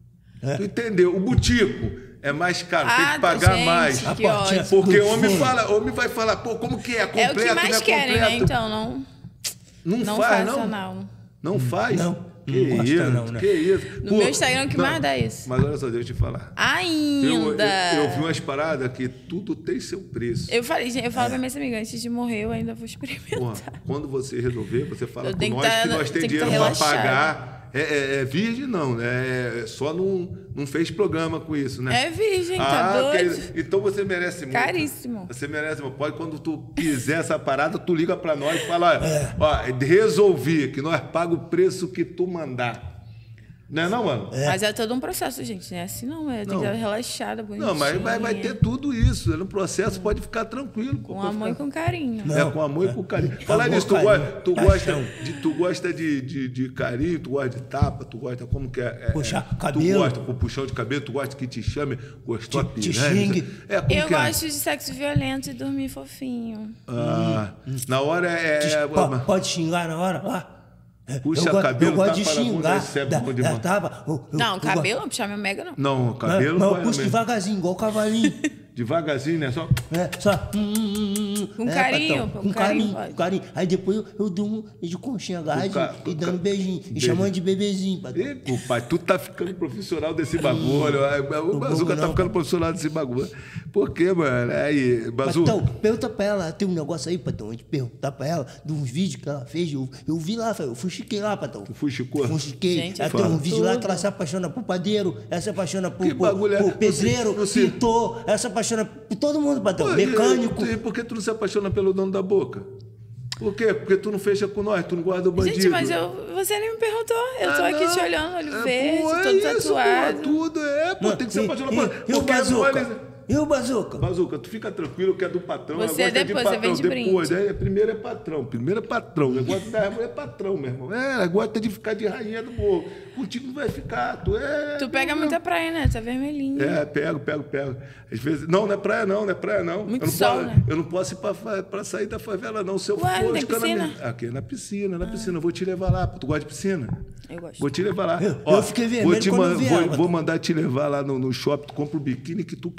A: É. Tu entendeu? O butico é mais caro,
C: ah,
A: tem que pagar
C: gente,
A: mais.
C: Que ótimo.
A: Porque homem fala, homem vai falar, pô, como que é? Completo,
C: é o que mais
A: não é
C: querem,
A: completo?
C: né? Então, não...
A: Não,
C: não
A: faz,
C: faça,
A: não?
C: não.
A: Não faz?
B: Não.
A: Que
B: não
A: isso,
B: não, né?
A: que isso.
C: No
A: Pô,
C: meu Instagram, o que
A: não,
C: mais dá isso?
A: Mas olha só, deixa eu te falar.
C: Ainda!
A: Eu, eu, eu vi umas paradas que tudo tem seu preço.
C: Eu falei, gente, eu falo é. pra minha amiga, antes de morrer, eu ainda vou experimentar.
A: Porra, quando você resolver, você fala
C: eu
A: com nós
C: tá,
A: que nós tem dinheiro para pagar. É, é, é virgem, não, né? É, só não, não fez programa com isso, né?
C: É virgem,
A: ah,
C: tá doido?
A: Que, então você merece muito.
C: Caríssimo.
A: Você merece muito. Pode, quando tu quiser essa parada, tu liga para nós e fala, é. ó, resolvi, que nós pagamos o preço que tu mandar. Não é não, mano?
C: É. Mas é todo um processo, gente. Não é assim não, é. Tem não. que estar relaxada, bonitinha.
A: Não, mas vai, vai ter tudo isso. No processo pode ficar tranquilo.
C: Com amor ficar... e com carinho.
A: Não. É, com amor e com carinho. Falar nisso, tu, gosta, tu, gosta de, tu gosta de, de, de carinho, tu gosta de tapa, tu gosta, como que é? é
B: Puxar
A: é,
B: cabelo.
A: Tu gosta com puxão de cabelo, tu gosta que te chame, gostou a piranha.
B: Te xingue.
A: É, como
C: eu
A: que
C: gosto
A: é?
C: de sexo violento e dormir fofinho.
A: Ah, hum. Na hora é...
B: Pode, pode xingar na hora, lá.
A: Puxa
B: eu,
A: cabelo,
B: eu gosto de xingar.
A: Da,
B: da, tava, eu,
C: não,
B: eu,
C: cabelo, não puxar minha mega, não.
A: Não, cabelo...
B: Não, eu puxo devagarzinho, igual o cavalinho.
A: Devagarzinho, né? Só...
B: É, só... Hum, hum,
C: com
B: é,
C: carinho,
B: patrão,
C: com
B: com
C: carinho.
B: carinho, carinho. Aí depois eu, eu durmo de conchinha agarradinho
A: ca...
B: e dando
A: ca...
B: beijinho. E
A: beijo.
B: chamando de bebezinho, patrão.
A: E, pô, pai, tu tá ficando profissional desse bagulho. O Bazuca tá ficando profissional desse bagulho. Por quê, mano? Aí, Bazuca...
B: Patrão, pergunta pra ela. Tem um negócio aí, patrão. A gente perguntar pra ela de uns vídeos que ela fez. Eu, eu vi lá, eu fuxiquei lá, patrão.
A: Tu fuxicou?
B: Fuxiquei.
C: Gente,
B: ela tem um vídeo lá que ela se apaixona por padeiro, ela se apaixona por,
A: que
B: por,
A: bagulho
B: por
A: é?
B: pedreiro,
A: você...
B: pintor, ela se apaixona por todo mundo, patrão.
A: Pô,
B: Mecânico.
A: E, e por que tu não se apaixona pelo dono da boca? Por quê? Porque tu não fecha com nós, tu não guarda o bandido.
C: Gente, mas eu, você nem me perguntou. Eu ah, tô aqui não. te olhando, olho é, verde,
A: pô, é
C: todo
A: isso,
C: tatuado.
A: Pô, tudo é, pô, não, tem que se apaixonar por...
B: E o Bazuca? E o Bazuca?
A: Bazuca, tu fica tranquilo que é do patrão.
C: Você depois,
A: de patrão.
C: você vem de
A: depois,
C: brinde.
A: É, primeiro é patrão, primeiro é patrão. O negócio da mulher é patrão, meu irmão. É, gosta de ficar de rainha do morro. Contigo não vai ficar, tu é...
C: Tu pega muita praia, né? Tá vermelhinho.
A: É, pego, pego, pego. Às vezes... Não, não é praia não, não é praia não.
C: Muito
A: eu não
C: sol,
A: posso,
C: né?
A: Eu não posso ir pra, pra sair da favela não. Se eu
C: Ué,
A: for...
C: tem piscina?
A: Minha... Aqui, na piscina, na ah. piscina. Eu vou te levar lá. Tu gosta de piscina?
C: Eu gosto.
A: Vou te levar lá.
B: Eu,
A: Ó,
B: eu fiquei vermelho
A: vou, te
B: quando
A: man...
B: eu vi
A: vou,
B: ela,
A: vou mandar te levar lá no, no shopping. Tu compra o biquíni que tu quiser. Pode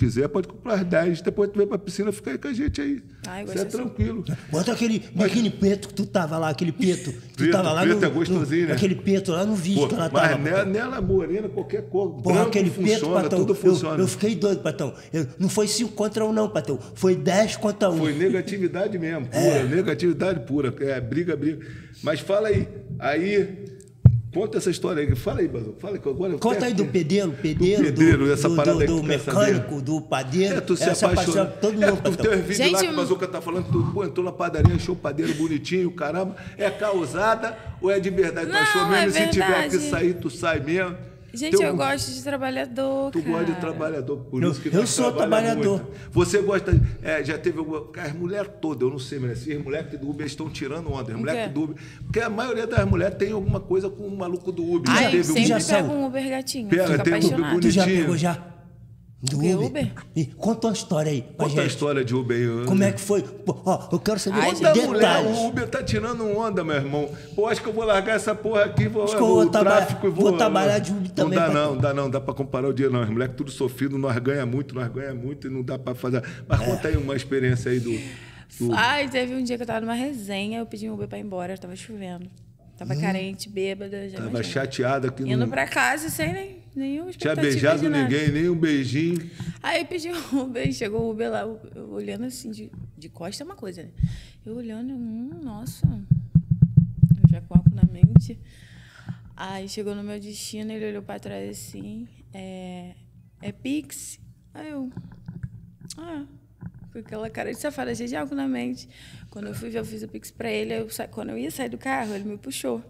A: pode comprar as dez. Depois tu vem pra piscina, fica aí com a gente aí.
C: Ai,
A: Isso é
C: assim.
A: tranquilo.
B: Bota aquele biquíni preto que tu tava lá, aquele preto. Tu
A: Preto,
B: tava lá
A: preto
B: no,
A: é gostosinho,
B: no,
A: né?
B: Aquele preto lá no vídeo
A: Pô,
B: que ela
A: mas
B: tava.
A: nela, nela, morena, qualquer cor.
B: Porra,
A: branco
B: aquele preto,
A: funciona,
B: Patão.
A: tudo funciona.
B: Eu, eu fiquei doido, Patão. Eu, não foi cinco contra um, não, Patão. Foi dez contra um.
A: Foi negatividade mesmo, pura,
B: É.
A: negatividade pura. É, briga, briga. Mas fala aí, aí, conta essa história aí. Fala aí, Basil, fala que agora...
B: Conta aí do pedreiro, pedreiro,
A: Do pedreiro,
B: do,
A: essa
B: do,
A: parada
B: do,
A: aí que
B: do
A: tu quer
B: mecânico,
A: saber.
B: do padeiro.
A: É, tu se
B: essa
A: apaixonou.
B: paixão, todo
A: É,
B: mundo,
A: tu
B: Patão.
A: tem uns vídeos
C: Gente,
A: lá que o Bazuca tá falando, tu pô, entrou na padaria, achou o padeiro bonitinho, caramba. É causada ou é de verdade? Tu
C: Não,
A: achou mesmo?
C: é
A: Se tiver que
C: verdade.
A: sair, tu sai mesmo.
C: Gente,
A: Teu-
C: eu gosto de trabalhador,
A: Tu
C: cara.
A: gosta de trabalhador, por
B: Eu-
A: isso que
B: eu
A: nós
B: sou
A: trabalha
B: trabalhador.
A: muito. Você gosta, é, já teve alguma... As mulheres todas, eu não sei, mas as mulheres do Uber estão tirando onda. As mulheres
C: quê?
A: do Uber... Porque a maioria das mulheres tem alguma coisa com o maluco do Uber.
C: Ai,
A: Já
C: eu
A: teve
C: sempre
B: já
C: pego
B: saiu.
C: um Uber gatinho.
A: Pega,
C: Fico
A: tem um Uber
C: apaixonada.
B: Tu já
A: bonitinho.
B: pegou já? Do
C: quê,
B: Uber?
C: Uber?
B: E conta uma história aí pra
A: Conta a
B: gente.
A: história de Uber aí.
B: Como é que foi? Pô, ó, eu quero saber
C: Ai,
B: os
C: gente,
A: Da mulher,
B: detalhes.
A: o Uber tá tirando onda, meu irmão. Pô, acho que eu vou largar essa porra aqui, vou,
B: Acho que eu vou
A: o
B: trabalhar-
A: tráfico e vou...
B: vou trabalhar de Uber também,
A: Não dá
B: patrão.
A: não, dá não, dá pra comparar o dinheiro não. As moleques tudo sofrido, nós ganha muito, nós ganha muito e não dá pra fazer... Mas
B: É.
A: conta aí uma experiência aí do... do...
C: Ai, teve um dia que eu tava numa resenha, eu pedi um Uber pra ir embora, tava chovendo. Tava carente, bêbada, já
A: Tava
C: imagina.
A: chateada que
C: Indo
A: não
C: pra casa sem nem, nenhuma
A: tinha
C: expectativa
A: beijado
C: de nada.
A: ninguém, nem um beijinho.
C: Aí eu pedi um Uber, e chegou o Uber lá, eu, eu olhando assim, de, de costa é uma coisa, né? Eu olhando, hum, nossa, eu já coloco na mente. Aí chegou no meu destino, ele olhou pra trás assim, é, é Pix? Aí eu, ah, com aquela cara de safada, cheia de álcool na mente. Quando eu fui ver, eu fiz o Pix pra ele, aí eu sa... quando eu ia sair do carro, ele me puxou.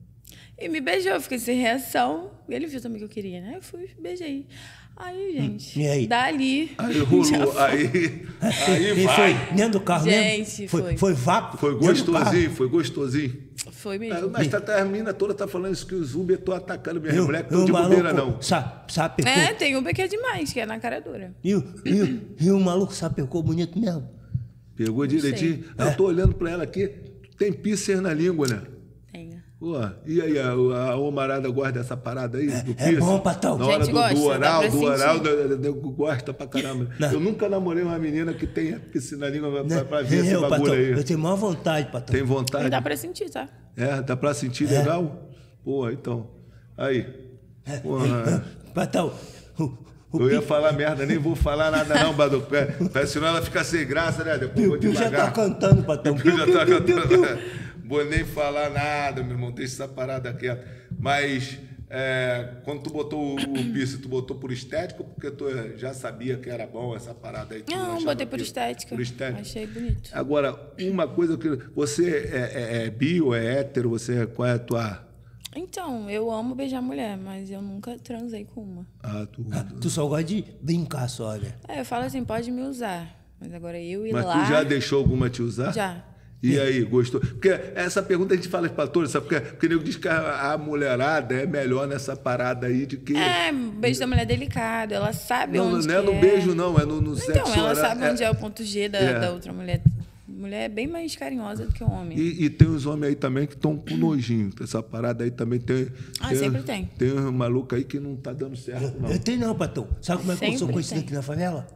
C: E me beijou, eu fiquei sem reação. E ele viu também que eu queria, né? Eu fui, beijei. Aí, gente,
B: E aí?
C: dali...
A: Aí
C: já
A: rolou,
C: foi.
A: aí, aí
B: E
A: vai.
B: foi dentro do carro
C: Gente,
B: mesmo? Foi,
C: foi.
B: foi vácuo?
A: Foi
B: dentro do carro?
A: gostosinho, foi gostosinho.
C: Foi
A: É,
C: mesmo.
A: Mas tá, tá, a mina toda tá falando isso, que os Uber estão atacando minha
B: Eu,
A: mulher, que
B: eu,
A: estão de
B: maluco,
A: bobeira não.
B: sa- sapecou.
C: É, tem Uber que é demais, que é na cara dura.
B: E, o- e, o- e o maluco sapecou bonito mesmo.
A: Pegou direitinho.
C: sei.
A: Ah, eu tô olhando pra ela aqui, tem piercing na língua, né?
C: Tenho.
A: Pô, e aí, a, a Omarada guarda dessa parada aí? do
B: é
A: piercing?
B: bom, Patão.
A: Na hora
C: Gente,
A: do,
C: gosta,
A: do
C: dá
A: oral,
C: pra
A: do
C: sentir.
A: oral, do- do- do- gosta pra caramba.
B: Não.
A: Eu nunca namorei uma menina que tenha piercing na língua pra,
B: Né?
A: pra ver esse
B: Eu,
A: bagulho
B: Patão,
A: aí.
B: eu tenho maior vontade, Patão.
A: Tem
C: E
A: vontade?
C: dá pra sentir, tá?
A: É, dá pra sentir
B: É.
A: legal? Pô, então. Aí. Porra.
B: Patão, o, o
A: Eu ia
B: Pi-
A: falar merda, nem vou falar nada não, Badu. É, senão ela fica sem graça, né? Depois eu vou
B: o Pi já tá
A: devagar.
B: cantando, Patão.
A: Eu já tá cantando. Vou nem falar nada, meu irmão. Deixa essa parada quieta. Mas é, quando tu botou o, o piercing, tu botou por estética ou porque tu eh, já sabia que era bom essa parada aí? Tu
C: Não,
A: achava
C: botei por
A: que-
C: estética.
A: Por estética.
C: Achei bonito.
A: Agora, uma coisa que... Você é, é, é bio, é hétero? Você, qual é a tua...
C: Então, eu amo beijar mulher, mas eu nunca transei com uma.
A: Ah, tu...
B: Tu só gosta de brincar só, né?
C: É, eu falo assim, pode me usar. Mas agora eu ir
A: Mas
C: lá...
A: tu já deixou alguma te usar?
C: Já.
A: E aí, gostou? Porque essa pergunta a gente fala pra todos, sabe? Porque, porque o nego diz que a, a mulherada é melhor nessa parada aí de que...
C: É, beijo da mulher é delicado, ela sabe
A: não,
C: onde
A: não é
C: que
A: no
C: é.
A: beijo, não, é no, no sexo
C: Então, ela
A: oral.
C: sabe
A: É-
C: onde é o ponto G da,
A: É.
C: da outra mulher. Mulher é bem mais carinhosa do que o homem.
A: E, e tem uns homens aí também que estão com nojinho. Essa parada aí também tem...
C: Ah, sempre tem.
A: Tem um maluco aí que não tá dando certo, não.
B: Eu tenho não, Patão. Sabe como é que eu sou
C: Sempre
B: conhecido
C: tem.
B: aqui na favela?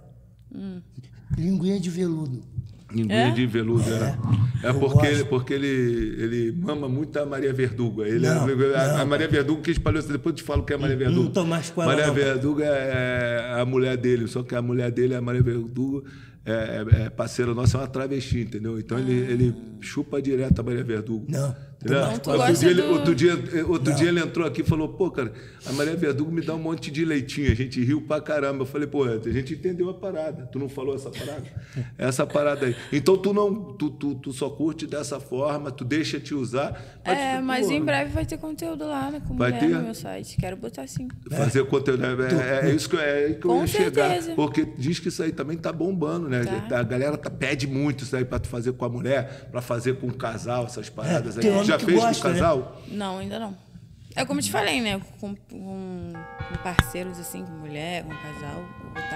B: Linguinha de veludo.
A: Linguinha
C: É?
A: de veludo, é. É
B: Eu
A: porque,
B: gosto.
A: ele, porque ele, ele mama muito a Maria Verdugo. Ele é-
B: Não,
A: a,
B: não.
A: a Maria Verdugo que espalhou isso, depois eu te falo que é a Maria Verdugo.
B: não tô mais com ela,
A: Maria
B: não.
A: Verdugo é a mulher dele, só que a mulher dele, a Maria Verdugo, é, é, é parceira nossa, é uma travesti, entendeu? Então ele, ele chupa direto a Maria Verdugo.
B: Não.
A: Entendeu?
C: Não, tu
A: outro
C: gosta
A: dia, ele,
C: do-
A: outro, dia, outro dia ele entrou aqui e falou, pô, cara, a Maria Verdugo me dá um monte de leitinho. A gente riu pra caramba. Eu falei, pô, a gente entendeu a parada. Tu não falou essa parada? Essa parada aí. Então tu não, tu, tu, tu só curte dessa forma, tu deixa te usar.
C: É,
A: tu,
C: mas
A: pô,
C: em breve vai ter conteúdo lá, né? Com
A: Vai
C: mulher
A: ter?
C: no meu site. Quero botar sim.
A: Fazer conteúdo. É, é, é isso que, é aí que eu
C: Com
A: ia chegar.
C: certeza.
A: Porque diz que isso aí também tá bombando, né?
C: Tá.
A: A galera tá, pede muito isso aí pra tu fazer com a mulher, pra fazer com o casal, essas paradas
B: É,
A: aí.
B: tem
A: Tu
B: homem
A: já
B: que
A: fez
B: gosta,
A: com o
B: né?
A: casal?
C: Não, ainda não. É como eu te falei, né? Com, com, com parceiros assim, com mulher, com casal, vou botar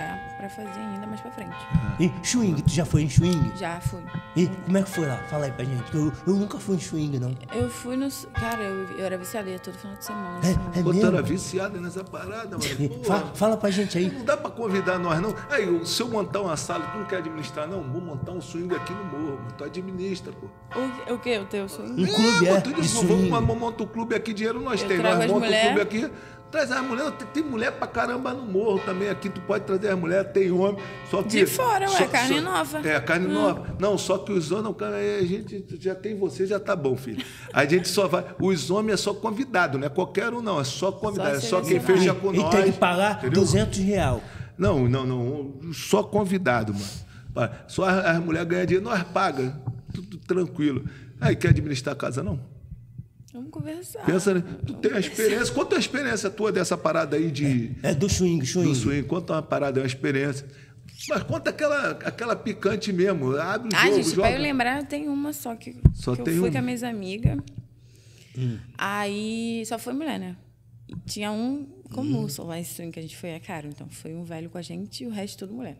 C: pra fazer ainda mais pra frente.
B: E swing, tu já foi em swing?
C: Já fui.
B: E como é que foi lá? Fala aí pra gente, que eu, eu nunca fui em swing, não.
C: Eu fui no... Cara, eu, eu era viciada, ia todo final de semana.
B: É,
C: assim.
B: é
A: Pô, tu
B: mesmo?
A: era viciada nessa parada,
B: E
A: mano.
B: fa-
A: Porra.
B: fala pra gente aí.
A: Não dá pra convidar nós, não. Aí, se eu montar uma sala, tu não quer administrar, não? Vou montar um swing aqui no morro, mano. Tu administra, pô.
C: O, o quê? O teu swing?
B: Um clube, é,
A: pô, tu
B: de
A: diz,
B: swing.
A: vamos montar o clube aqui, dinheiro nós
C: Eu
A: temos.
C: trago
A: Nós
C: as
A: montamos o
C: mulher.
A: clube aqui. Traz as mulheres, tem, tem mulher pra caramba no morro também aqui, tu pode trazer as mulheres, tem homem, só que...
C: De fora, ué, carne nova.
A: É, carne
C: Hum.
A: nova. Não, só que os homens, cara, a gente já tem você, já tá bom, filho. A gente só vai... Os homens é só convidado, não é qualquer um não, é só convidado,
C: Só
A: é só quem
C: selecionado.
A: fecha com
B: E
A: nós.
B: tem que pagar
A: entendeu?
B: duzentos reais.
A: Não, não, não, só convidado, mano. Só as, as mulheres ganham dinheiro, nós paga, tudo tranquilo. Aí, quer administrar a casa, não?
C: Vamos conversar.
A: Pensa, né? Tu tem a experiência. Conta a experiência tua dessa parada aí de...
B: É do swing, swing.
A: do swing. Conta uma parada, uma experiência. Mas conta aquela, aquela picante mesmo. Abre o
C: Ah,
A: jogo,
C: gente,
A: joga.
C: pra eu lembrar, tem uma só que,
A: Só
C: que
A: tem
C: eu fui
A: uma?
C: com as minhas amigas.
B: Hum.
C: Aí só foi mulher, né? E tinha um comum, só lá esse swing que a gente foi, é caro. Então foi um velho com a gente e o resto tudo mulher.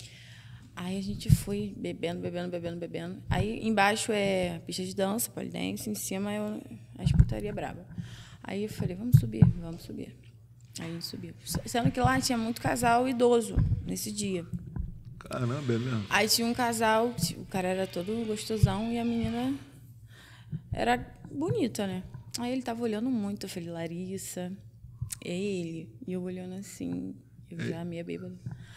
C: Aí a gente foi bebendo, bebendo, bebendo, bebendo. Aí embaixo é pista de dança, polidense, em cima é a putaria braba. Aí eu falei, vamos subir, vamos subir. Aí a gente subiu. Sendo que lá tinha muito casal idoso nesse dia.
A: Caramba, é mesmo.
C: Aí tinha um casal, o cara era todo gostosão e a menina era bonita, né? Aí ele tava olhando muito, eu falei, Larissa, é ele. E eu olhando assim, eu já meia bêbada.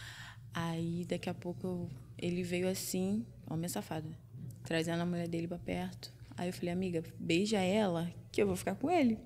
C: Aí, daqui a pouco, eu, ele veio assim, homem safado, trazendo a mulher dele pra perto. Aí eu falei, amiga, beija ela, que eu vou ficar com ele.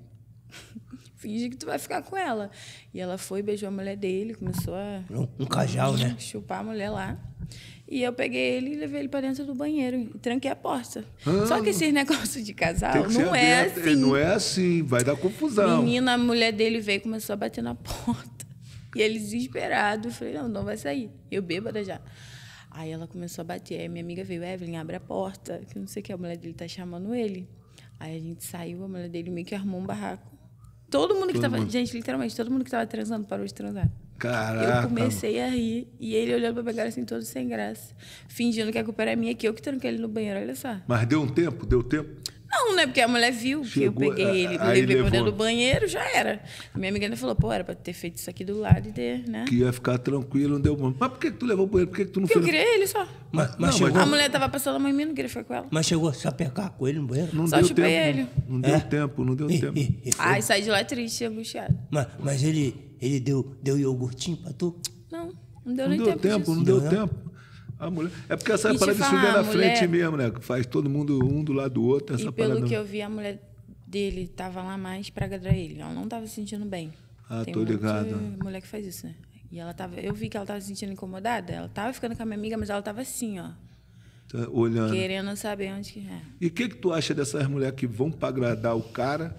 C: Finge que tu vai ficar com ela. E ela foi, beijou a mulher dele, começou a...
B: Um, um cajal, né?
C: Chupar a mulher lá. E eu peguei ele e levei ele pra dentro do banheiro e tranquei a porta.
A: Ah,
C: Só que esse negócio de casal
A: Tem que ser
C: não é
A: aberto.
C: assim.
A: Não é assim, vai dar confusão.
C: Menina, a mulher dele veio e começou a bater na porta. E ele desesperado. Eu falei, não, não vai sair. Eu bêbada já. Aí ela começou a bater. Aí minha amiga veio, Evelyn, abre a porta. Que não sei o que, a mulher dele tá chamando ele. Aí a gente saiu, a mulher dele meio que armou um barraco. Todo mundo que
A: Todo
C: tava...
A: mundo.
C: Gente, literalmente, todo mundo que tava transando parou de transar.
A: Caraca.
C: Eu comecei a rir. E ele olhando pra pegar assim, todo sem graça. Fingindo que a culpa era minha, que eu que tranquei ele no banheiro, olha só.
A: Mas deu um tempo? Deu tempo?
C: Não, né? Porque a mulher viu
A: Chegou,
C: que eu peguei ele,
A: aí
C: levei pra
A: levou.
C: dentro do banheiro, já era. A minha amiga ainda falou, pô, era pra ter feito isso aqui do lado e ter, né?
A: Que ia ficar tranquilo, não deu bom. Mas por que, que tu levou o banheiro? Por que, que tu não
C: Porque eu
A: fez?
C: queria ele só.
B: Mas, mas
A: Não,
B: chegou,
C: A mulher tava passando a mão em mim, não queria ficar com ela.
B: mas chegou a se apertar com ele no banheiro?
A: Não
C: Só
A: deu
C: chupei
A: tempo.
C: ele.
A: Não deu
B: É?
A: tempo, não deu
B: E-
A: tempo.
B: e- e foi?
C: Ai, saí de lá triste, angustiada.
B: Mas, mas ele, ele deu, deu iogurtinho pra tu?
C: Não, não deu
A: Não
C: nem
A: deu
C: tempo,
A: tempo,
C: disso.
A: não deu
B: Deu, né?
A: tempo. A mulher... É porque essa
C: E te
A: parada de swing é
C: falar,
A: na
C: mulher-
A: frente mesmo, né? Que faz todo mundo um do lado do outro. Essa
C: E pelo
A: parada...
C: que eu vi, a mulher dele tava lá mais pra agradar ele. Ela não tava se sentindo bem.
A: Ah,
C: Tem
A: tô
C: um monte
A: ligado.
C: de mulher que faz isso, né? E ela tava... Eu vi que ela tava se sentindo incomodada. Ela tava ficando com a minha amiga, mas ela tava assim, ó.
A: Tá olhando.
C: Querendo saber onde que é.
A: E o que, que tu acha dessas mulheres que vão para agradar o cara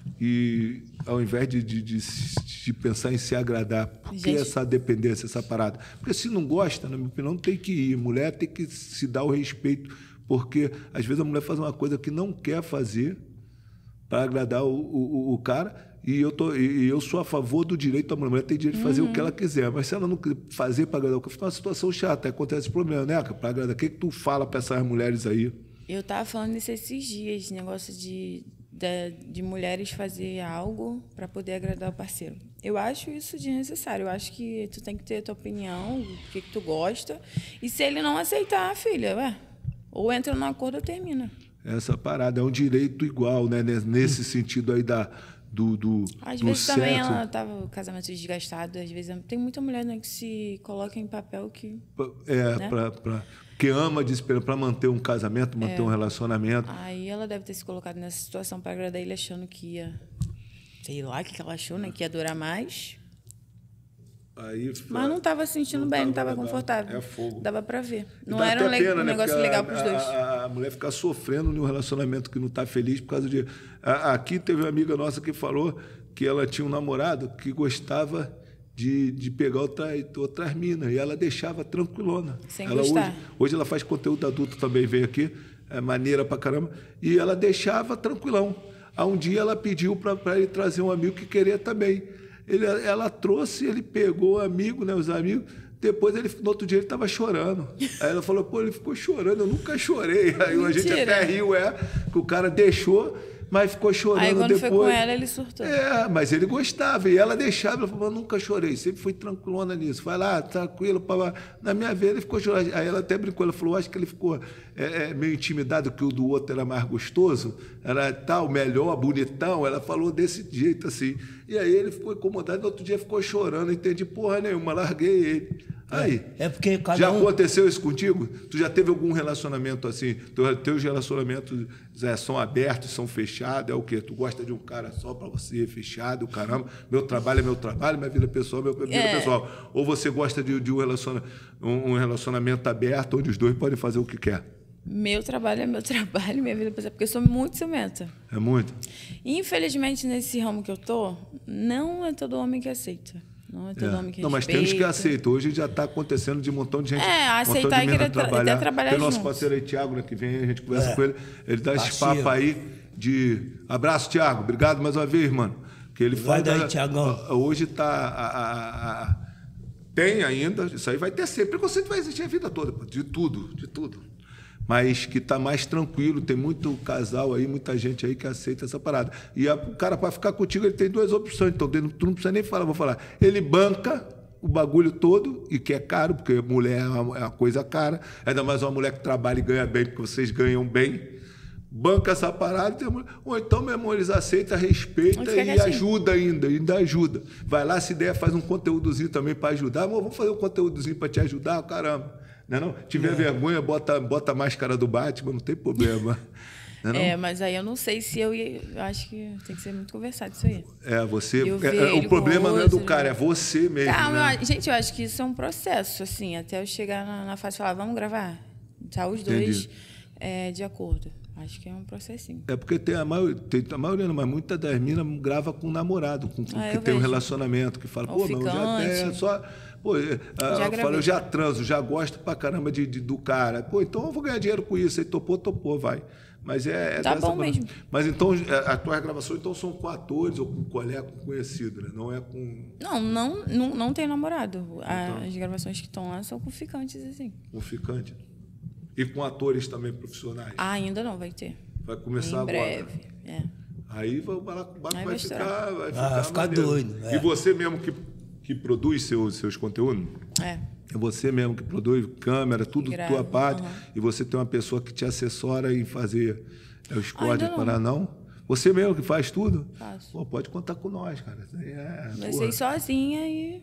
A: e ao invés de, de, de, de pensar em se agradar, por que
C: Gente-
A: essa dependência, essa parada? Porque se não gosta, na minha opinião, tem que ir. Mulher tem que se dar o respeito, porque às vezes a mulher faz uma coisa que não quer fazer para agradar o, o, o cara. E eu, tô, e eu sou a favor do direito da mulher. A mulher tem direito de fazer
C: Uhum.
A: o que ela quiser. Mas se ela não fazer para agradar o cara, fica uma situação chata. Acontece esse problema, né? Para agradar. O que, que tu fala para essas mulheres aí?
C: Eu tava falando isso esses dias, negócio de, de, de mulheres fazer algo para poder agradar o parceiro. Eu acho isso desnecessário. Eu acho que tu tem que ter a tua opinião, o que, que tu gosta. E se ele não aceitar, filha, ué, ou entra no acordo ou termina.
A: Essa parada é um direito igual, né? Nesse sentido aí da, do, do,
C: Às
A: do
C: vezes
A: sexo.
C: também ela tava o casamento desgastado, às vezes tem muita mulher, né, que se coloca em papel que
A: É,
C: né?
A: pra, pra, que ama para manter um casamento, manter
C: É.
A: um relacionamento.
C: aí ela deve ter se colocado nessa situação para agradar ele, achando que ia, sei lá, o que que ela achou, né, que ia durar mais.
A: Aí,
C: Mas não estava se sentindo
A: Não
C: bem, não
A: tava
C: estava
A: legal.
C: confortável.
A: É fogo.
C: Dava para ver.
A: E
C: Não
A: dá
C: era um,
A: até
C: le-
A: pena,
C: um
A: né?
C: negócio
A: Porque
C: legal
A: a-
C: para os dois.
A: A, a mulher ficar sofrendo num relacionamento que não está feliz por causa de. A- Aqui teve uma amiga nossa que falou que ela tinha um namorado que gostava de, de pegar outra, outras minas e ela deixava tranquilona.
C: Sem
A: ela
C: gostar.
A: Hoje, hoje ela faz conteúdo adulto também, veio aqui, é maneira pra caramba, e ela deixava tranquilão. Aí um dia ela pediu para ele trazer um amigo que queria também. Ele, ela trouxe, ele pegou o amigo, né, os amigos, Depois, ele, no outro dia, ele estava chorando. Aí ela falou, pô, ele ficou chorando, eu nunca chorei. Aí a gente até riu, é, que o cara deixou, mas ficou chorando
C: Aí quando
A: depois.
C: foi com ela, ele surtou.
A: É, mas ele gostava, e ela deixava, ela falou, eu nunca chorei, sempre fui tranquilona nisso. Vai lá, tranquilo, pá. Na minha vez ele ficou chorando. Aí ela até brincou, ela falou, acho que ele ficou é, é, meio intimidado, que o do outro era mais gostoso, era tal, melhor, bonitão. Ela falou desse jeito, assim. E aí ele ficou incomodado, no outro dia ficou chorando, não entendi porra nenhuma, larguei ele. Aí,
B: é porque cada
A: já
B: um...
A: aconteceu isso contigo? Tu já teve algum relacionamento assim? Teus relacionamentos é, são abertos, são fechados? É o quê? Tu gosta de um cara só pra você, fechado, caramba, meu trabalho é meu trabalho, minha vida pessoal é minha vida
C: é.
A: pessoal. Ou você gosta de, de um, relaciona, um, um relacionamento aberto, onde os dois podem fazer o que quer?
C: Meu trabalho é meu trabalho, minha vida pessoal, porque eu sou muito ciumenta.
A: É muito?
C: Infelizmente, nesse ramo que eu tô, não é todo homem que aceita. Não é todo
A: É.
C: homem que
A: Não, mas
C: respeita.
A: temos que aceitar. Hoje já está acontecendo de um montão de gente.
C: É, aceitar
A: um montão de
C: e querer tra
A: trabalhar.
C: até trabalhar
A: Tem nosso
C: juntos.
A: parceiro aí, Thiago, né, que vem aí, a gente conversa
B: É.
A: com ele. Ele dá esse
B: Parceiro.
A: papo aí de... Abraço, Thiago. Obrigado mais uma vez, mano. Que ele
B: Vai
A: fala...
B: daí, Thiagão.
A: Hoje está... A, a, a, tem ainda, isso aí vai ter sempre. Preconceito vai existir a vida toda, pô, de tudo, de tudo. Mas que está mais tranquilo, tem muito casal aí, muita gente aí que aceita essa parada. E a, o cara, para ficar contigo, ele tem duas opções, então tu não precisa nem falar, vou falar. Ele banca o bagulho todo, e que é caro, porque mulher é uma, é uma coisa cara, ainda mais uma mulher que trabalha e ganha bem, porque vocês ganham bem, banca essa parada, tem mulher, ou então, meu irmão, eles aceitam, respeitam e
C: quietinho.
A: ajuda ainda, ainda ajuda. Vai lá, se der, faz um conteúdozinho também para ajudar, amor, vamos fazer um conteúdozinho para te ajudar, caramba. Não é não? Tiver é. vergonha, bota, bota a máscara do Batman, não tem problema. Não é, não?
C: É, mas aí eu não sei se eu ia... Eu acho que tem que ser muito conversado isso aí.
A: É, você...
C: Eu
A: É,
C: ver
A: é,
C: ele
A: o problema
C: com
A: não é do
C: outro,
A: cara,
C: né?
A: é você mesmo.
C: Calma,
A: né?
C: eu- gente, eu acho que isso é um processo, assim, até eu chegar na, na fase de falar, vamos gravar? Tá os dois é, de acordo. Acho que é um processinho.
A: É porque tem a maioria, tem a maioria, não, mas muitas das minas grava com um namorado, com, com
C: Ah,
A: que
C: eu
A: tem um
C: vejo.
A: relacionamento, que fala,
C: Ou
A: pô, não, eu já é
C: ficante.
A: só. Pô, é, ah, eu,
C: gravei.
A: falo, eu já transo, já gosto pra caramba de, de- do cara. Pô, então eu vou ganhar dinheiro com isso. Aí topou, topou, vai. Mas é. é
C: Tá
A: dessa
C: bom
A: maneira.
C: mesmo.
A: Mas então, é, as tuas gravações então, são com atores ou com colega, com conhecido, né? Não é com,
C: Não, não, não, não tem namorado. A-
A: Então.
C: As gravações que estão lá são com ficantes, assim.
A: com ficante. E com atores também profissionais.
C: Ah, ainda não, vai ter.
A: Vai começar
C: Em
A: agora.
C: breve. É.
A: Aí vai- o baracobaco
C: Aí
A: vai,
C: vai
A: ficar,
C: estourar.
A: vai
B: Ah,
A: ficar,
B: vai ficar
A: maneiro.
B: doido, é.
A: E você mesmo que, que produz seus, seus conteúdos?
C: É.
A: É você mesmo que produz câmera, tudo
C: Gravo,
A: tua parte,
C: aham.
A: e você tem uma pessoa que te assessora em fazer é, os
C: Ainda
A: códigos
C: não.
A: para não? Você mesmo que faz tudo?
C: Faço.
A: Pô, pode contar com nós, cara. Isso aí é,
C: Vai
A: porra.
C: ser sozinha e...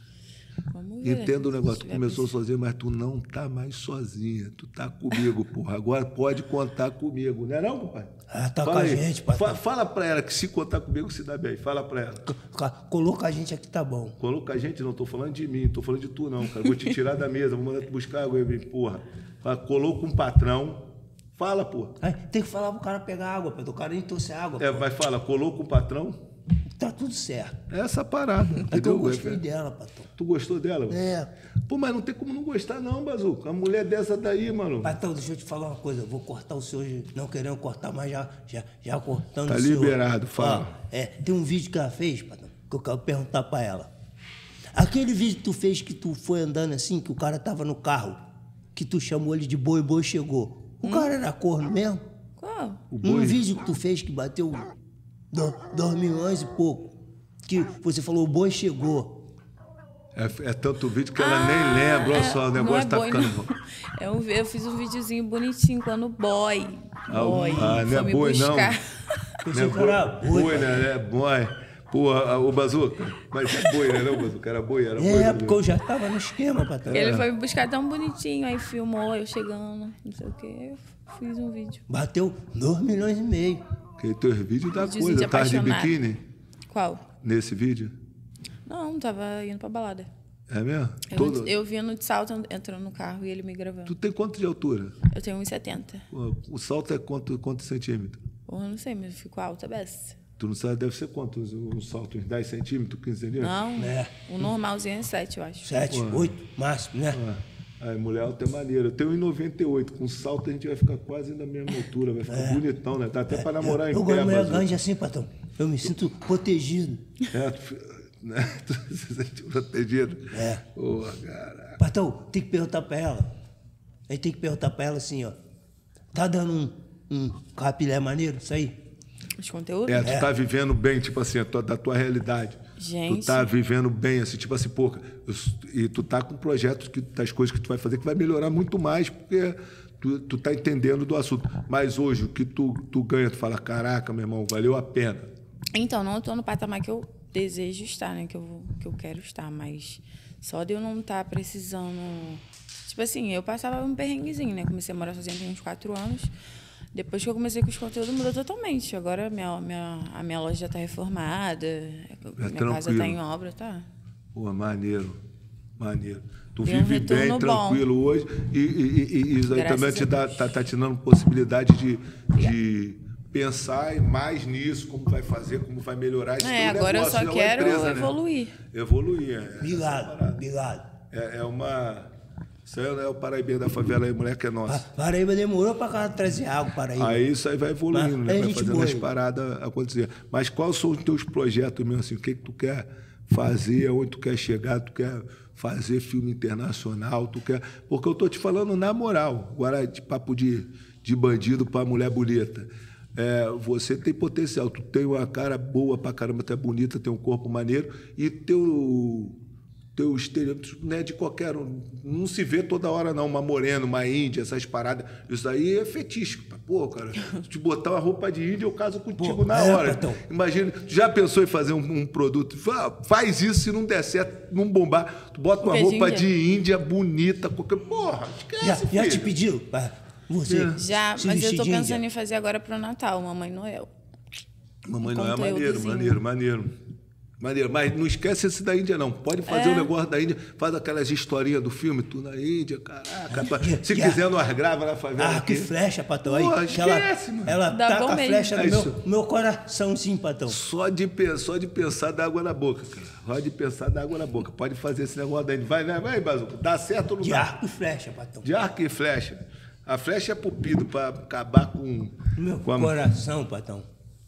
C: Vamos ver.
A: Entendo o negócio,
C: Se
A: tu
C: tiver
A: começou
C: possível.
A: sozinho, mas tu não tá mais sozinha. Tu tá comigo, porra. Agora pode contar comigo, não é não, compadre?
B: Ah, tá
A: Fala
B: com a
A: aí.
B: gente, papai.
A: Fa- Fala pra ela que se contar comigo se dá bem. Fala pra ela.
B: Ca- Coloca a gente aqui, tá bom.
A: Coloca a gente, não tô falando de mim, tô falando de tu não, cara. Vou te tirar da mesa, vou mandar tu buscar água aí, porra. Fala, coloca um patrão. Fala, porra.
B: Aí, tem que falar pro cara pegar água, Pedro. O cara nem trouxe água.
A: É,
B: pô.
A: vai falar, coloca um patrão.
B: Tá tudo certo.
A: É essa parada,
B: É que eu
A: entendeu?
B: gostei
A: É,
B: dela, patrão.
A: Tu gostou dela?
B: É.
A: Pô, mas não tem como não gostar não, Bazuca. Uma mulher dessa daí, mano.
B: Patrão, deixa eu te falar uma coisa. Eu vou cortar o senhor, não querendo cortar, mas já, já, já cortando
A: Tá
B: o senhor.
A: liberado, fala.
B: Ó, é, tem um vídeo que ela fez, patrão, que eu quero perguntar pra ela. Aquele vídeo que tu fez que tu foi andando assim, que o cara tava no carro, que tu chamou ele de boi, boi chegou. O cara era corno mesmo?
C: Qual?
A: O
B: Um
A: boi.
B: vídeo que tu fez que bateu do- dois milhões e pouco. Que você falou, o boi chegou.
A: É, é tanto vídeo que ela nem lembra, olha só, o
C: não
A: negócio
C: é
A: tá
C: boy,
A: ficando.
C: não. É um- eu fiz um videozinho bonitinho quando o boy.
A: Ah,
C: Boy.
A: ah, não
C: foi
A: é
C: me
A: boi, não.
C: buscar.
B: Pensei que era boi.
A: Boi,
B: patrão.
A: né? É boi. Pô, a- o Bazuca. Mas é boi, né? Não, Bazuca? Era boi, era boi.
B: É,
A: Bazuca.
B: porque eu já tava no esquema, patrão.
C: Ele foi me buscar tão bonitinho, aí filmou eu chegando, não sei o quê. Eu fiz um vídeo.
B: Bateu dois milhões e meio.
A: Que teus vídeos da
C: Videozinho
A: coisa.
C: de
A: Tá de
C: apaixonado.
A: biquíni
C: Qual?
A: nesse vídeo?
C: Não, tava indo pra balada.
A: É mesmo?
C: Eu,
A: Todo...
C: eu vindo de salto, entrando no carro e ele me gravando.
A: Tu tem quanto de altura?
C: Eu tenho um e setenta.
A: Pô, o salto é quanto, quanto centímetro?
C: Porra, eu não sei, mas eu fico alta beça.
A: Tu não sabe, deve ser quanto? Um salto, uns dez centímetros, quinze centímetros?
C: Não,
B: É.
C: o normalzinho é sete, eu acho.
B: Sete, oito, máximo, né?
A: Ah, aí, mulher alta é maneiro. Eu tenho um e noventa e oito. Com salto a gente vai ficar quase na mesma altura. Vai ficar bonitão, né? Dá até pra namorar
B: Eu
A: em
B: gosto
A: pé,
B: de mulher
A: Bazuca.
B: grande assim, patrão. Eu me sinto protegido.
A: É, tu fi- Né? Tu se sente protegido?
B: É.
A: Porra, caraca.
B: Patrão, tem que perguntar pra ela. A gente tem que perguntar pra ela assim, ó. Tá dando um, um capilé maneiro, isso aí?
C: Os conteúdos?
A: É, tu é. tá vivendo bem, tipo assim, a tua, da tua realidade.
C: Gente.
A: Tu tá vivendo bem, assim, tipo assim, pô, eu, e tu tá com projetos que, das coisas que tu vai fazer que vai melhorar muito mais, porque tu, tu tá entendendo do assunto. Mas hoje, o que tu, tu ganha, tu fala, caraca, meu irmão, valeu a pena.
C: Então, não tô no patamar que eu desejo estar, né? Que eu, que eu quero estar, mas só de eu não estar tá precisando... Tipo assim, eu passava um perrenguezinho, né? Comecei a morar sozinha tem uns quatro anos. Depois que eu comecei com os conteúdos, mudou totalmente. Agora minha, minha, a minha loja já está reformada, é minha tranquilo. Casa está em obra, tá?
A: Pô, maneiro, maneiro. Tu
C: Deu
A: vive
C: um
A: bem, tranquilo bom. Hoje, e, e, e, e isso aí Graças também te dá, tá, tá te dando possibilidade de, de pensar mais nisso, como vai fazer, como vai melhorar esse
C: É, agora negócio, eu só quero empresa, evoluir.
A: Né? Evoluir, é.
B: Obrigado, obrigado.
A: É, é uma... Isso aí é o Paraíba da favela aí, moleque é nossa.
B: Paraíba demorou pra cá trazer água, Paraíba.
A: Aí isso aí vai evoluindo,
B: Mas,
A: né? Vai fazendo
B: boa,
A: as paradas acontecer. Mas quais são os teus projetos mesmo, assim? O que, que tu quer fazer, onde tu quer chegar, tu quer fazer filme internacional, tu quer... Porque eu tô te falando na moral, agora de papo de, de bandido pra mulher bonita. É, você tem potencial, tu tem uma cara boa pra caramba, tu é bonita, tem um corpo maneiro e teu... teu estereótipo não é de qualquer um. Não se vê toda hora, não. Uma morena, uma índia, essas paradas. Isso aí é fetiche. Pô, cara, se te botar uma roupa de índia, eu caso contigo Pô, na é, hora. Patão. Imagina, já pensou em fazer um, um produto? Faz isso, se não der certo, não bombar. Tu bota uma roupa de índia, de índia bonita, qualquer. Porra, esquece.
B: Já, já te pediu? Você
C: é. Já, mas eu tô pensando em fazer agora pro Natal, Mamãe Noel.
A: Mamãe Noel é maneiro, maneiro, maneiro. Maneiro, mas não esquece esse da Índia, não. Pode fazer o é. um negócio da Índia, faz aquelas historinhas do filme, tu na Índia, caraca. Se yeah. quiser, nós grava na favela.
B: Ah, que flecha, Patão. Aí,
A: Porra, esquece,
B: ela,
A: mano.
B: Ela
C: Dá
B: taca a flecha
A: é
B: no meu, meu coraçãozinho, Patão.
A: Só de, só de pensar dá água na boca, cara. Só de pensar dá água na boca. Pode fazer esse negócio da Índia. Vai, vai, vai, Bazuca. Dá certo ou não dá?
B: De arco e flecha, Patão.
A: De arco e flecha. A flecha é pupido, pra acabar com...
B: Meu
A: com a...
B: coração, Patão.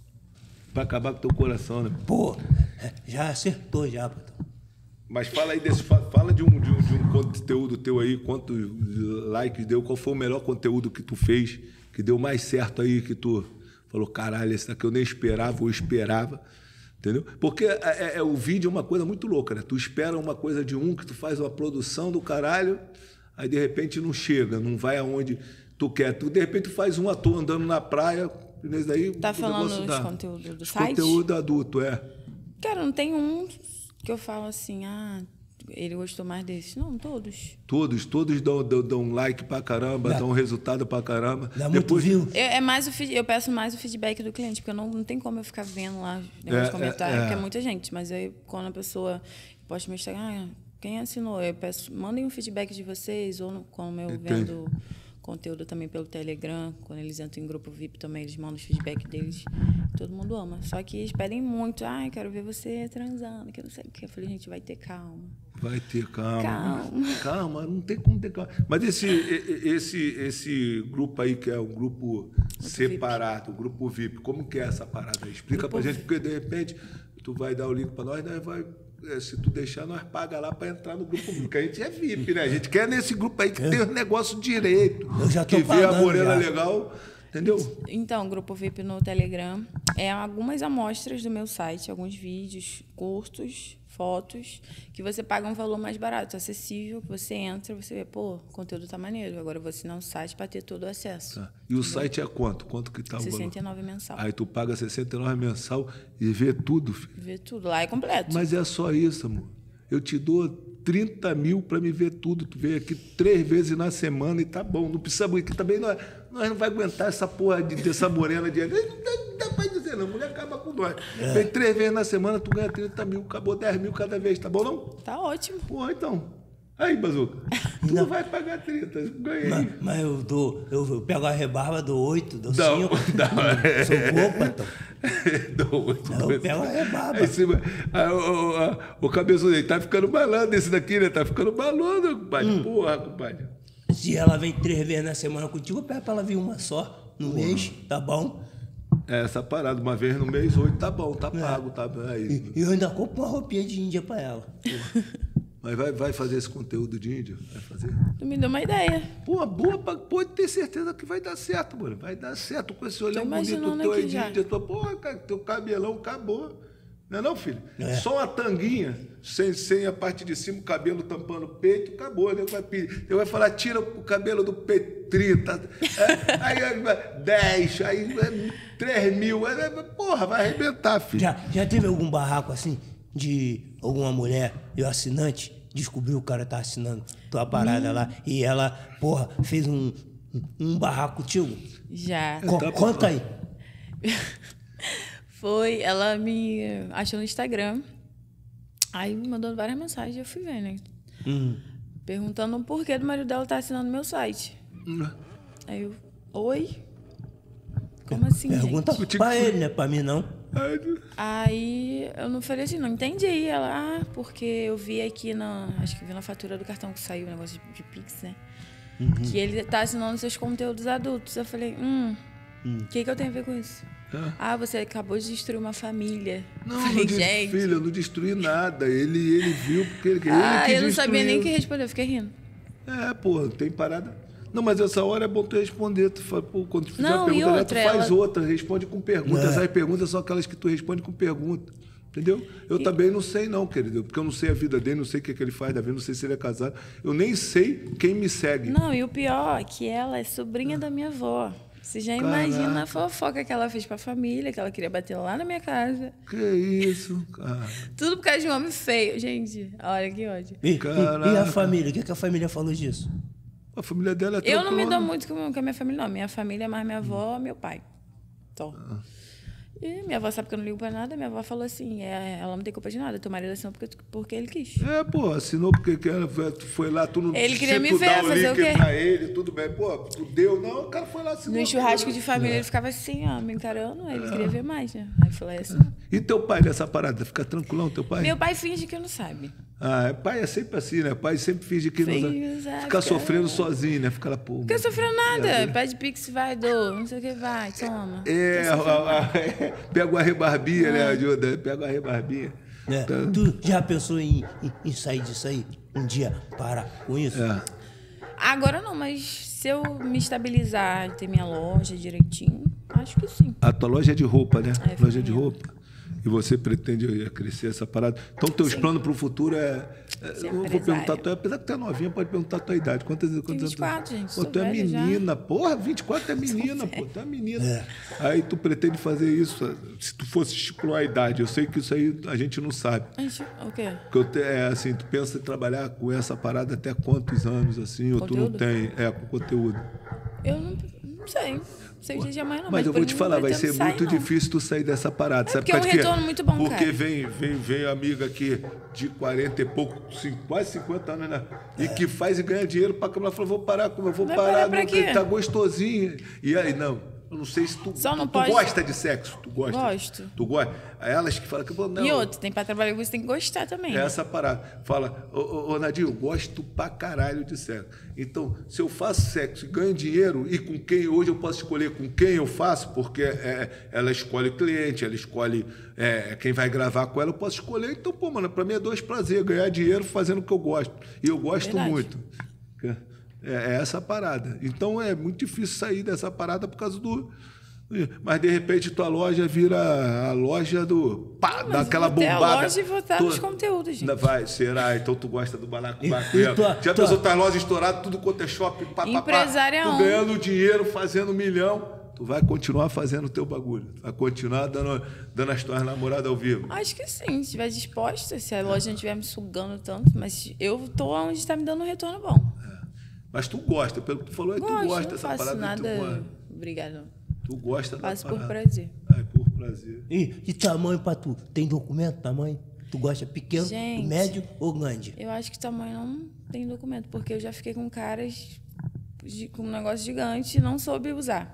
A: Pra acabar com o teu coração, né?
B: Pô, já acertou já, Patão.
A: Mas fala aí desse, fala de um, de um, de um conteúdo teu aí, quantos likes deu, qual foi o melhor conteúdo que tu fez, que deu mais certo aí, que tu falou, caralho, esse daqui eu nem esperava, ou esperava, entendeu? Porque é, é, é, o vídeo é uma coisa muito louca, né? Tu espera uma coisa de um, que tu faz uma produção do caralho, aí de repente não chega, não vai aonde tu quer. Tu, de repente tu faz um ator andando na praia, daí,
C: tá falando dos conteúdos do site?
A: Conteúdo adulto, é.
C: Cara, não tem um que eu falo assim, ah, ele gostou mais desse. Não, todos.
A: Todos, todos dão, dão, dão like pra caramba, dá, dão resultado pra caramba.
B: Dá Depois, muito view.
C: Eu, é mais o, eu peço mais o feedback do cliente, porque eu não, não tem como eu ficar vendo lá os é, comentários, é, é. porque é muita gente. Mas aí, quando a pessoa posta no meu Instagram, ah, quem assinou? Eu peço, mandem um feedback de vocês, ou no, como eu Entendi. vendo... conteúdo também pelo Telegram, quando eles entram em grupo V I P também, eles mandam os feedback deles. Todo mundo ama. Só que eles pedem muito, ai, quero ver você transando, que eu não sei o que. Eu falei, gente, vai ter calma.
A: Vai ter calma.
C: Calma.
A: Calma, não tem como ter calma. Mas esse, esse, esse grupo aí, que é um grupo separado, o grupo V I P, como que é essa parada aí? Explica grupo pra gente, porque de repente tu vai dar o link pra nós, nós vai... Se tu deixar, nós paga lá para entrar no grupo, porque a gente é V I P, né? A gente quer nesse grupo aí que é. tem o negócio direito.
B: Eu já tô
A: que vê a morena legal, entendeu?
C: Então, o grupo V I P no Telegram é algumas amostras do meu site, alguns vídeos curtos, fotos, que você paga um valor mais barato, acessível, que você entra, você vê, pô, o conteúdo tá maneiro, agora eu vou assinar um site para ter todo o acesso.
A: Tá. E o entendeu? Site é quanto? Quanto que tá o valor?
C: sessenta e nove mensal.
A: Aí tu paga sessenta e nove mensal e vê tudo, filho?
C: Vê tudo, lá é completo.
A: Mas é só isso, amor. Eu te dou trinta mil para me ver tudo. Tu vem aqui três vezes na semana e tá bom. Não precisa muito. Também nós, nós não vai aguentar essa porra de, dessa morena de... Não dá pra dizer, não. A mulher acaba com nós. É. Vem três vezes na semana, tu ganha trinta mil, acabou dez mil cada vez. Tá bom, não?
C: Tá ótimo.
A: Porra, então... Aí, Bazuca, tu não vai pagar trinta, ganhei.
B: Mas, mas eu dou, eu, eu pego a rebarba, dou oito, dou
A: não,
B: cinco.
A: Não, é.
B: Sou boa, Patão.
A: Dou oito.
B: Não, eu pego a rebarba.
A: Aí, cima, a, o, a, o cabeçudo aí, tá ficando malandro esse daqui, né? Tá ficando malandro, compadre. Hum. Porra, compadre.
B: Se ela vem três vezes na semana contigo, eu pego pra ela vir uma só no Porra. mês, tá bom?
A: É essa parada, uma vez no mês, oito tá bom, tá pago, tá aí.
B: E eu ainda compro uma roupinha de índia pra ela.
A: Mas vai, vai fazer esse conteúdo de índio? Vai fazer?
C: Tu me deu uma ideia.
A: Pô, boa, pra- pode ter certeza que vai dar certo, mano. Vai dar certo com esse olhão bonito
C: imaginando
A: teu aí
C: aqui
A: de
C: já.
A: índia. Tua, porra, cara, teu cabelão acabou. Não é não, filho?
B: É.
A: Só uma tanguinha, sem, sem a parte de cima, o cabelo tampando o peito, acabou. Né? Vai, pedir. Eu vai falar, tira o cabelo do peito, trinta. É, aí é dez, aí é três mil. É, porra, vai arrebentar, filho.
B: Já, já teve algum barraco assim de alguma mulher e o assinante descobriu que o cara tá assinando tua parada lá e ela, porra, fez um, um, um barraco contigo?
C: Já.
B: Co-
A: Tá,
B: conta aí.
C: Foi, ela me achou no Instagram. Aí me mandou várias mensagens, eu fui ver, né?
B: Hum.
C: Perguntando o porquê do marido dela tá assinando meu site. Aí eu, oi? Como assim,
B: Pergunta
C: gente?
B: pra ele, né? Pra mim não.
C: Aí eu não falei assim, não entendi. Ela, ah, porque eu vi aqui na. Acho que vi na fatura do cartão que saiu o negócio de, de Pix, né?
B: Uhum.
C: Que ele tá assinando seus conteúdos adultos. Eu falei, hum, o
B: Hum.
C: que, que eu tenho a ver com isso?
A: É.
C: Ah, você acabou de destruir uma família.
A: Não,
C: falei,
A: não disse,
C: gente.
A: filho, eu não destruí nada. Ele, ele viu porque ele,
C: Ah,
A: ele que
C: eu não sabia nem o que
A: destruiu.
C: responder, eu fiquei rindo.
A: É, pô, tem parada. Não, mas essa hora é bom tu responder. Tu fala, pô, quando tu fizer
C: Não,
A: uma
C: e
A: pergunta, né,
C: outra,
A: tu faz
C: ela-
A: outra, responde com pergunta.
B: É.
A: Essas perguntas são aquelas que tu responde com pergunta. Entendeu? Eu também não sei, não, querido. Porque eu não sei a vida dele, não sei o que, é que ele faz da vida, não sei se ele é casado. Eu nem sei quem me segue.
C: Não, e o pior é que ela é sobrinha da minha avó. Você já imagina a fofoca que ela fez pra família, que ela queria bater lá na minha casa.
A: Que isso, cara.
C: Tudo por causa de um homem feio. Gente, olha que ódio.
B: E, e- e a
A: Caraca.
B: família? O que, que a família falou disso?
A: A família dela é
C: Eu não me
A: tranquila.
C: dou muito com com a minha família, não. Minha família é mais minha avó, meu pai. Só. E minha avó sabe que eu não ligo pra nada. Minha avó falou assim, é, ela não tem culpa de nada. Teu marido assinou porque, porque ele quis.
A: É, pô, assinou porque que ela foi- tu foi lá, tu não
C: Ele
A: se
C: queria me
A: tu
C: ver,
A: dá o
C: fazer o
A: link
C: quê?
A: pra ele, tudo bem. Pô, tu deu, não, o cara foi lá, assinou.
C: No churrasco de família, ele ficava assim, ó, me encarando. Aí ele queria ver mais, né? Aí eu falei assim.
A: E teu pai nessa parada? Fica tranquilão, teu pai?
C: Meu pai finge que não sabe.
A: Ah, é, pai é sempre assim, né? Pai sempre finge que
C: Finge,
A: não
C: sabe,
A: fica
C: cara.
A: sofrendo sozinho, né? Fica lá, pô.
C: Não sofreu nada. Pede pix, vai, dou. Não sei o que, vai, toma.
A: É,
C: Não sofreu
A: a- a- pega uma rebarbinha,
C: Ah.
A: né, ajuda? Pega uma rebarbinha.
B: É,
A: Tá.
B: tu já pensou em, em- em sair disso aí? Um dia parar com isso?
A: É.
C: Agora não, mas se eu me estabilizar e ter minha loja direitinho, acho que sim.
A: A tua loja é de roupa, né?
C: É,
A: loja de
C: feminina.
A: roupa. E você pretende crescer essa parada. Então, teus
C: Sim.
A: planos para o futuro é. é
C: Ser
A: eu vou
C: empresária.
A: perguntar, tu é- apesar que tu é novinha, pode perguntar a tua idade. Quantas, quantas anos tu-
C: vinte e quatro, gente,
A: Pô,
C: sou
A: tu é
C: velha já.
A: menina, porra, vinte e quatro é menina, pô, tu é menina. Aí tu pretende fazer isso. Se tu fosse estipular a idade, eu sei que isso aí a gente não sabe.
C: A gente, o quê?
A: Porque eu te- é assim, tu pensa em trabalhar com essa parada até quantos anos, assim, ou tu não
C: Conteúdo?
A: tem? É, com conteúdo.
C: Eu não, não sei. Não sei o dia de amanhã, não.
A: Mas eu
C: por
A: vou te
C: enquanto
A: falar, vai
C: pretendo
A: ser
C: sair,
A: muito
C: não.
A: difícil tu sair dessa parada. Sabe
C: porque é um
A: por quê?
C: retorno muito bom,
A: Porque
C: cara.
A: vem, vem, vem amiga aqui de quarenta e pouco, cin- quase cinquenta anos, né? E que faz e ganha dinheiro pra câmera. Ela falou, vou parar, como eu vou
C: Vai
A: parar,
C: parar pra
A: não,
C: quê?
A: tá gostosinho. E aí, não. Eu não sei se tu,
C: Só não
A: tu, tu
C: pode-
A: gosta de sexo. Tu gosta?
C: Gosto.
A: Tu gosta? Aí elas que falam que, pô, não.
C: E outro, tem pra trabalhar com isso, tem que gostar também.
A: É essa parada. Fala, ô, ô, ô Nadir, eu gosto pra caralho de sexo. Então, se eu faço sexo e ganho dinheiro, e com quem hoje eu posso escolher com quem eu faço, porque é, ela escolhe o cliente, ela escolhe é, quem vai gravar com ela, eu posso escolher. Então, pô, mano, pra mim é dois prazeres, ganhar dinheiro fazendo o que eu gosto. E eu gosto
C: Verdade.
A: muito. É, é essa parada. Então é muito difícil sair dessa parada por causa do. Mas de repente tua loja vira a loja do. Pá,
C: Mas
A: daquela
C: vou ter a
A: bombada.
C: loja e vou estar nos conteúdos, gente.
A: Vai, será? Então tu gosta do
B: E-
A: balacobaco.
B: e tua-
A: Já
B: tua-
A: pensou tuas lojas estouradas, tudo quanto é shopping, pá, pá, pá,
C: Empresária
A: tu
C: on.
A: ganhando dinheiro, fazendo um milhão. Tu vai continuar fazendo o teu bagulho. Vai continuar dando, dando as tuas namoradas ao vivo.
C: Acho que sim, se estiver disposta, se a loja não estiver me sugando tanto, mas eu tô onde está me dando um retorno bom.
A: Mas tu gosta, pelo que tu falou, é tu
C: Gosto,
A: gosta
C: não
A: dessa
C: faço
A: parada.
C: nada.
A: Tu, gosta.
C: Obrigada.
A: tu gosta
C: Faço
A: da
C: por
A: parada.
C: prazer.
A: Ai, por prazer.
B: E, e tamanho pra tu? Tem documento, tamanho? Tu gosta pequeno,
C: Gente.
B: médio ou grande?
C: Eu acho que tamanho não tem documento, porque eu já fiquei com caras de- com um negócio gigante e não soube usar.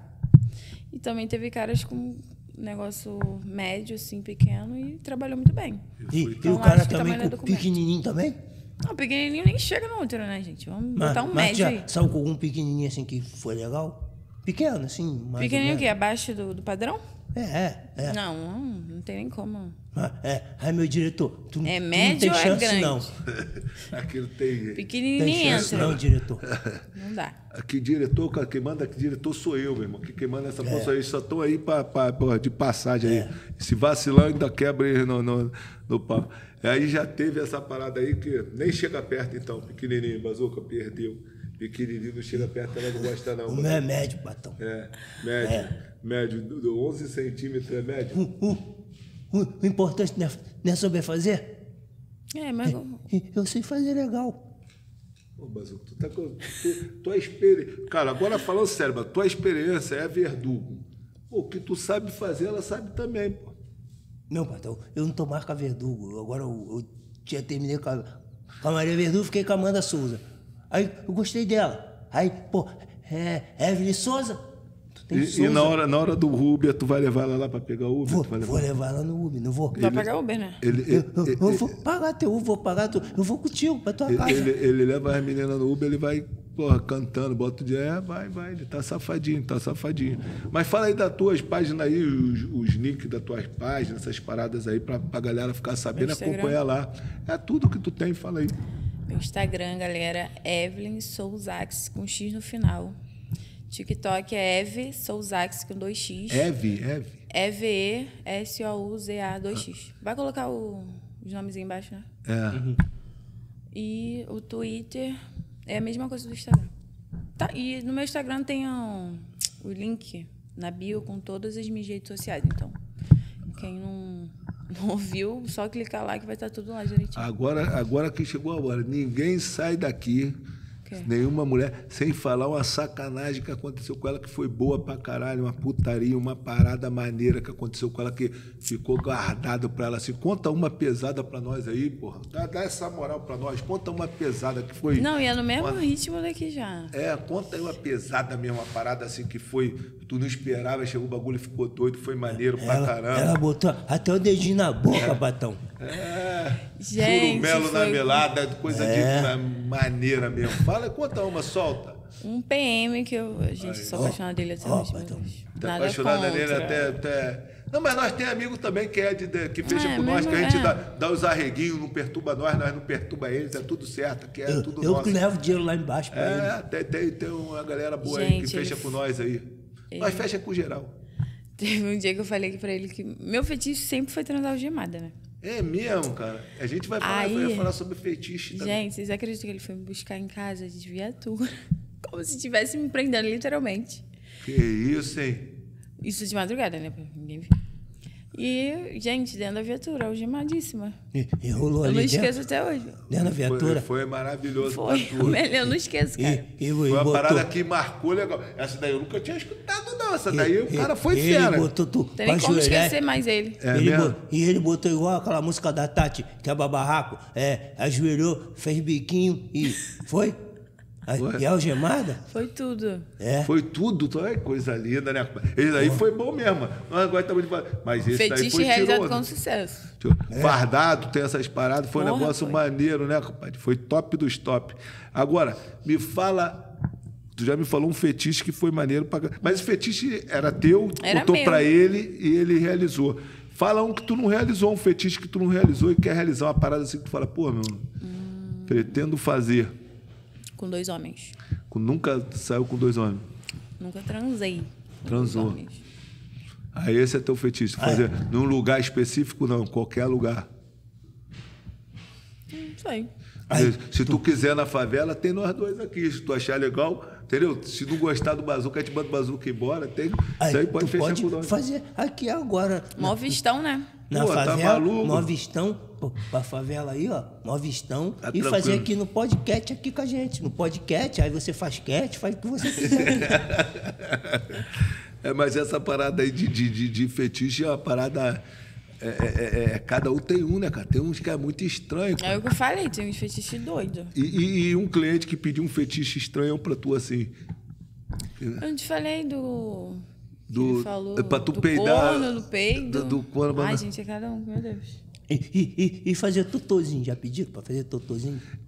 C: E também teve caras com um negócio médio, assim, pequeno, e trabalhou muito bem.
B: E, e
C: Então,
B: o cara
C: acho que
B: também
C: tamanho não é
B: com
C: documento.
B: pequenininho também?
C: Não, pequenininho nem chega no útero, né, gente? Vamos
B: Mas,
C: botar um
B: mas
C: médio
B: já
C: aí.
B: saiu com algum pequenininho assim que foi legal? Pequeno, assim, mais ou
C: Pequenininho o
B: menos.
C: quê? Abaixo do, do padrão?
B: É, é.
C: Não, não tem nem como.
B: Ah, é. Ai, meu diretor, tu,
C: É
B: tu
C: médio
B: não
C: ou
B: tem
C: é
B: chance,
C: grande?
B: não.
A: Aquilo tem.
C: Pequenininho
B: Tem chance,
C: entra.
B: não, diretor.
C: Não dá.
A: Aqui, diretor, cara, quem manda aqui, diretor sou eu, meu irmão. Que quem manda essa porra aí, só estão aí pra, pra, pra- de passagem aí. Se vacilar, ainda quebra aí no, no, no pau. Aí já teve essa parada aí que nem chega perto, então. Pequenininho, Bazuca, perdeu. Pequenininho não chega perto, ela não gosta, não.
B: O meu é médio, patrão.
A: É, médio. Médio, do- do onze centímetros é médio.
B: O, o, o, o importante não é, não é saber fazer.
C: É, mas.
B: E eu sei fazer legal.
A: Ô, Bazuca, tu tá com. Tu, tua experiência. Cara, agora falando sério, mas tua experiência é verdugo. Pô, o que tu sabe fazer, ela sabe também, pô.
B: Não, patrão, eu não tô mais com a Verdugo. Agora eu, eu tinha terminei com a, com a Maria Verdugo, fiquei com a Amanda Souza. Aí eu gostei dela. Aí, pô, é Evelyn Souza? Tu tem
A: E,
B: Souza?
A: e na, hora, na hora do Uber, tu vai levar ela lá pra pegar o Uber?
B: Vou,
A: Tu vai levar?
B: vou levar ela no Uber, não vou.
C: Vai pagar Uber, né?
A: Ele,
B: Eu,
A: ele,
B: eu-
A: ele,
B: eu vou pagar teu Uber, vou pagar teu. Eu vou contigo pra tua casa.
A: ele, ele leva as meninas no Uber, ele vai, porra, cantando, bota o dia, é, vai, vai, ele tá safadinho, tá safadinho. Mas fala aí das tuas páginas aí, os, os links das tuas páginas, essas paradas aí, pra, pra galera ficar sabendo,
C: Meu Instagram.
A: acompanhar lá. É tudo que tu tem, fala aí.
C: Meu Instagram, galera, Evelyn Souzax, com X no final. TikTok é Eve Souzax, com dois X.
A: Eve, Eve.
C: E V E S O U Z A dois X. Vai colocar o, os nomes aí embaixo, né?
A: É.
C: E o Twitter é a mesma coisa do Instagram. Tá, e no meu Instagram tem um, o link na bio com todas as minhas redes sociais. Então, quem não, não viu, só clicar lá que vai estar tudo lá direitinho.
A: Agora, agora que chegou a hora, ninguém sai daqui,
C: quê?
A: nenhuma mulher, sem falar uma sacanagem que aconteceu com ela, que foi boa pra caralho, uma putaria, uma parada maneira que aconteceu com ela, que ficou guardado pra ela. Assim, conta uma pesada pra nós aí, porra. Dá, dá essa moral pra nós. Conta uma pesada que foi...
C: Não, e é no mesmo
A: uma-
C: ritmo daqui já.
A: É, conta aí uma pesada mesmo, uma parada assim que foi... Tu não esperava, chegou o bagulho, ficou doido, foi maneiro pra
B: Ela,
A: caramba.
B: ela botou até o dedinho na boca, Batão.
A: É,
C: Gente,
A: churumelo na
C: foi-
A: melada, coisa
B: É.
A: de ma- maneira mesmo. Fala, conta uma, solta.
C: Um P M que eu... Gente, sou apaixonada dele até
B: ó,
C: hoje, meu
B: Batão.
C: Deus.
A: Tá
C: Nada
A: apaixonada
C: contra.
A: nele até, até... Não, mas nós temos amigo também que é de, de- que fecha
C: É,
A: com nós,
C: mesmo,
A: que a gente
C: é.
A: dá, dá os arreguinhos, não perturba nós, nós não perturba eles, é tudo certo, que é
B: Eu,
A: tudo
B: eu
A: nosso.
B: que levo dinheiro lá embaixo pra ele.
A: É, tem, tem, tem uma galera boa aí que
C: Gente,
A: fecha
C: ele-
A: com nós aí. Nós fecha com geral.
C: Teve um dia que eu falei aqui pra ele que meu fetiche sempre foi transar algemada, né?
A: É mesmo, cara. A gente vai falar,
C: Aí-
A: vai falar sobre fetiche também.
C: Gente, vocês acreditam que ele foi me buscar em casa de viatura? Como se estivesse me prendendo, literalmente.
A: Que isso, hein?
C: Isso de madrugada, né? Pra ninguém ver. E, gente, dentro da viatura, algemadíssima.
B: E, e rolou
C: Eu
B: ali
C: não
B: dentro,
C: esqueço até hoje.
B: dentro da
A: Foi,
B: viatura.
A: foi maravilhoso
C: Foi.
A: pra tu.
C: Eu não esqueço, cara.
B: E, e, e
A: Foi uma
B: botou,
A: parada que marcou legal. Essa daí eu nunca tinha escutado, não. Essa daí o
B: e-
A: cara foi
B: ele
A: fera.
B: botou tu
C: Tem
B: pra
C: nem como
B: ajoelhar.
C: esquecer mais ele.
A: É
B: ele
A: mesmo?
B: bo- e ele botou igual aquela música da Tati, que é babarraco. É, ajoelhou, fez biquinho e foi? A-
A: Foi.
B: E algemada?
C: Foi tudo.
B: É.
A: Foi tudo, então é coisa linda, né? Esse daí foi bom mesmo. Nós agora estamos de falar. Mas esse daí
C: Fetiche
A: foi
C: realizado
A: tirou.
C: com sucesso.
A: Fardado, tem essas paradas, foi um
C: Porra,
A: negócio
C: foi.
A: maneiro, né, compadre? Foi top dos top. Agora, me fala. Tu já me falou um fetiche que foi maneiro pra... Mas esse fetiche era teu, tu
C: Era
A: botou
C: meu.
A: pra ele e ele realizou. Fala um que tu não realizou, um fetiche que tu não realizou e quer realizar uma parada assim que tu fala, pô, meu,
C: Hum.
A: pretendo fazer.
C: Com dois homens.
A: Nunca saiu com dois homens.
C: Nunca transei. com
A: Transou.
C: dois homens.
A: Aí esse é teu fetiche. Fazer num lugar específico, não, qualquer lugar.
C: Não sei.
A: Aí, se tu quiser na favela, tem nós dois aqui. Se tu achar legal, entendeu? Se não gostar do bazuca, a gente manda o bazuca embora. Tem, isso aí pode
B: tu
A: fechar
B: pode
A: com nós.
B: fazer aqui agora.
C: Mó vistão, né?
B: Na
A: Pô, tá
B: favela,
A: maluco?
B: mó vistão, pô, pra favela aí, ó, mó vistão.
A: Tá
B: e
A: tranquilo.
B: fazer aqui no podcast aqui com a gente. No podcast, aí você faz cat, faz o que você quiser.
A: É, mas essa parada aí de, de, de, de fetiche é uma parada. É, é- é- é- cada um tem um, né, cara? Tem uns que é muito estranho. cara.
C: É o que eu falei, tem uns fetiches doidos.
A: E, e- e um cliente que pediu um fetiche estranho pra tu, assim.
C: Eu não te falei do... que
A: Do-
C: ele falou,
A: é pra tu
C: do
A: peidar-
C: corno, do peido.
A: do- do corno,
C: Ai,
A: mas-
C: gente, é cada um, meu Deus.
B: E, e, e- e fazer totozinho, já pediram pra fazer totozinho?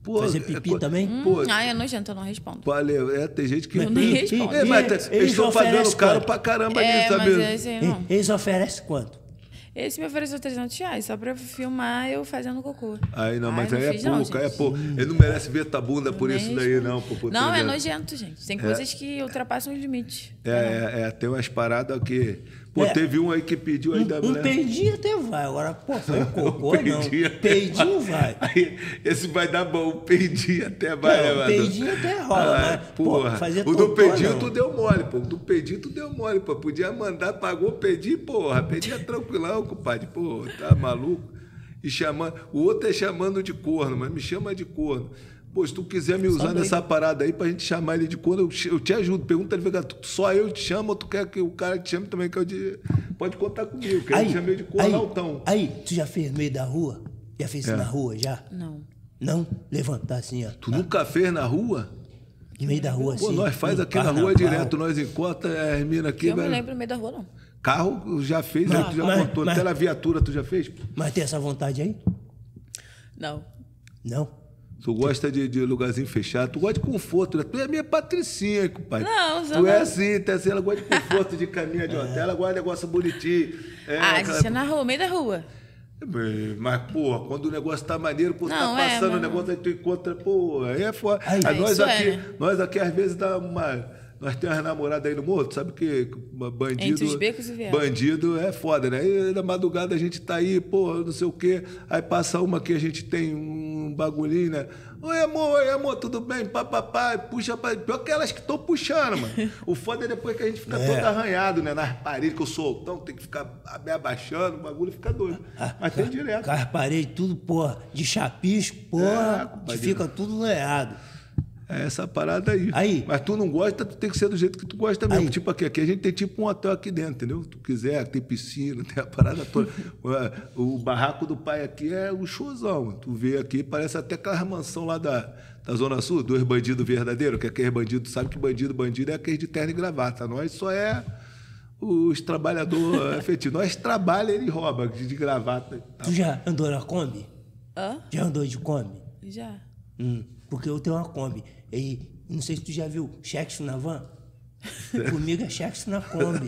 A: Pô,
B: Fazer pipi
A: é,
B: também?
C: Hum,
A: pô,
C: ai, é nojento, eu não respondo.
A: valeu, é, tem gente que...
C: Eu nem respondo.
A: É, mas
B: Eles
A: eles estão pagando
B: oferecem
A: caro
B: quanto?
A: pra caramba
C: É,
A: nisso,
C: mas
A: sabe?
C: esse aí não.
B: Eles oferecem quanto?
C: Esse me ofereceu trezentos reais, só pra filmar eu fazendo cocô.
A: Aí não, mas
C: Ai,
A: aí é
C: fiz não,
A: pouco, aí é
C: gente.
A: pouco. Ele não merece ver tua bunda por
C: Nem
A: isso daí,
C: respondo.
A: não. Por, por
C: Não, é
A: trezentos.
C: nojento, gente. Tem coisas que ultrapassam os limites.
A: É, é, é, tem umas paradas que... Pô,
B: É.
A: teve um aí que pediu aí da
B: Um
A: mulher...
B: peidinho até vai, agora, pô, foi um cocô,
A: peidinho
B: não.
A: até
B: Peidinho vai.
A: Aí, esse vai dar bom, o peidinho até vai,
B: Não,
A: né, mano?
B: peidinho até rola,
A: Ah,
B: mas,
A: porra.
B: pô, fazer
A: o do
B: cocô,
A: peidinho
B: não.
A: tu deu mole, pô. O do peidinho tu deu mole, pô. Podia mandar, pagou o peidinho, porra. Peidinho é tranquilão, compadre. Pô, tá maluco? E chamando... O outro é chamando de corno, mas me chama de corno. Pô, se tu quiser me usar
C: doido.
A: nessa parada aí pra gente chamar ele de corno, eu, eu te ajudo. Pergunta ele, só eu te chamo ou tu quer que o cara te chame também? Que eu de... Pode contar comigo, que eu te chamei de corno
B: aí,
A: altão.
B: aí, tu já fez no meio da rua? Já fez isso
A: É.
B: na rua, já?
C: Não.
B: Não? Levantar assim, ó.
A: Tu nunca fez na rua?
B: No meio da rua, assim.
A: Pô, nós faz
B: no
A: aqui na
B: carnaval.
A: rua direto, nós encontra as minas aqui,
C: Eu me
A: velho.
C: lembro no meio da rua, não.
A: Carro já fez,
B: Mas-
A: aí tu já
B: mas-
A: contou.
B: mas-
A: Até na viatura tu já fez?
B: Mas tem essa vontade aí?
C: Não.
B: Não?
A: Tu gosta de, de lugarzinho fechado, tu gosta de conforto, né? Tu é minha patricinha, compadre.
C: Não, eu
A: Tu
C: não.
A: é assim, tá assim, ela gosta de conforto de caminha de hotel, ela gosta de negócio bonitinho. É,
C: ah,
A: aquela-
C: gente, é na rua, no meio da rua.
A: Mas, porra, quando o negócio tá maneiro, pô,
C: Não,
A: tá
C: é,
A: passando o
C: mas-
A: negócio, aí tu encontra, pô, aí é foda.
B: Aí-
A: Aí
C: É,
A: nós,
C: isso
A: aqui,
C: é, né?
A: nós aqui, às vezes, dá uma... Nós temos umas namoradas aí no morro, tu sabe que bandido...
C: Entre os becos e viados.
A: Bandido é foda, né? Aí na madrugada a gente tá aí, pô, não sei o quê. Aí passa uma que a gente tem um bagulhinho, né? Oi, amor, oi, amor, tudo bem? Papapá, puxa pra... Pior que elas que estão puxando, mano. O foda é depois que a gente fica
B: É.
A: todo arranhado, né? Nas paredes, que eu sou altão, tem que ficar me abaixando, o bagulho fica doido. Mas tem direto.
B: Com as paredes tudo, porra, de chapisco,
A: É,
B: porra,
A: compadre.
B: que fica tudo leado.
A: É essa parada aí.
B: Aí.
A: Mas tu não gosta, tu tem que ser do jeito que tu gosta mesmo.
B: Aí.
A: Tipo aqui, aqui a gente tem tipo um hotel aqui dentro, entendeu? Se tu quiser, tem piscina, tem a parada toda. O barraco do pai aqui é luxuosão. Tu vê aqui, parece até aquela mansão lá da, da Zona Sul, dois bandidos verdadeiros, que aqueles bandidos, sabe que bandido, bandido é aquele de terno e gravata. Nós só é os trabalhadores efetivos. Nós trabalha, ele rouba, de, de gravata e tal.
B: Tu já andou na Kombi?
C: Hã?
B: Já andou de Kombi?
C: Já.
B: Hum, porque eu tenho uma Kombi. E não sei se tu já viu Chex na van. Comigo é Chex na Kombi.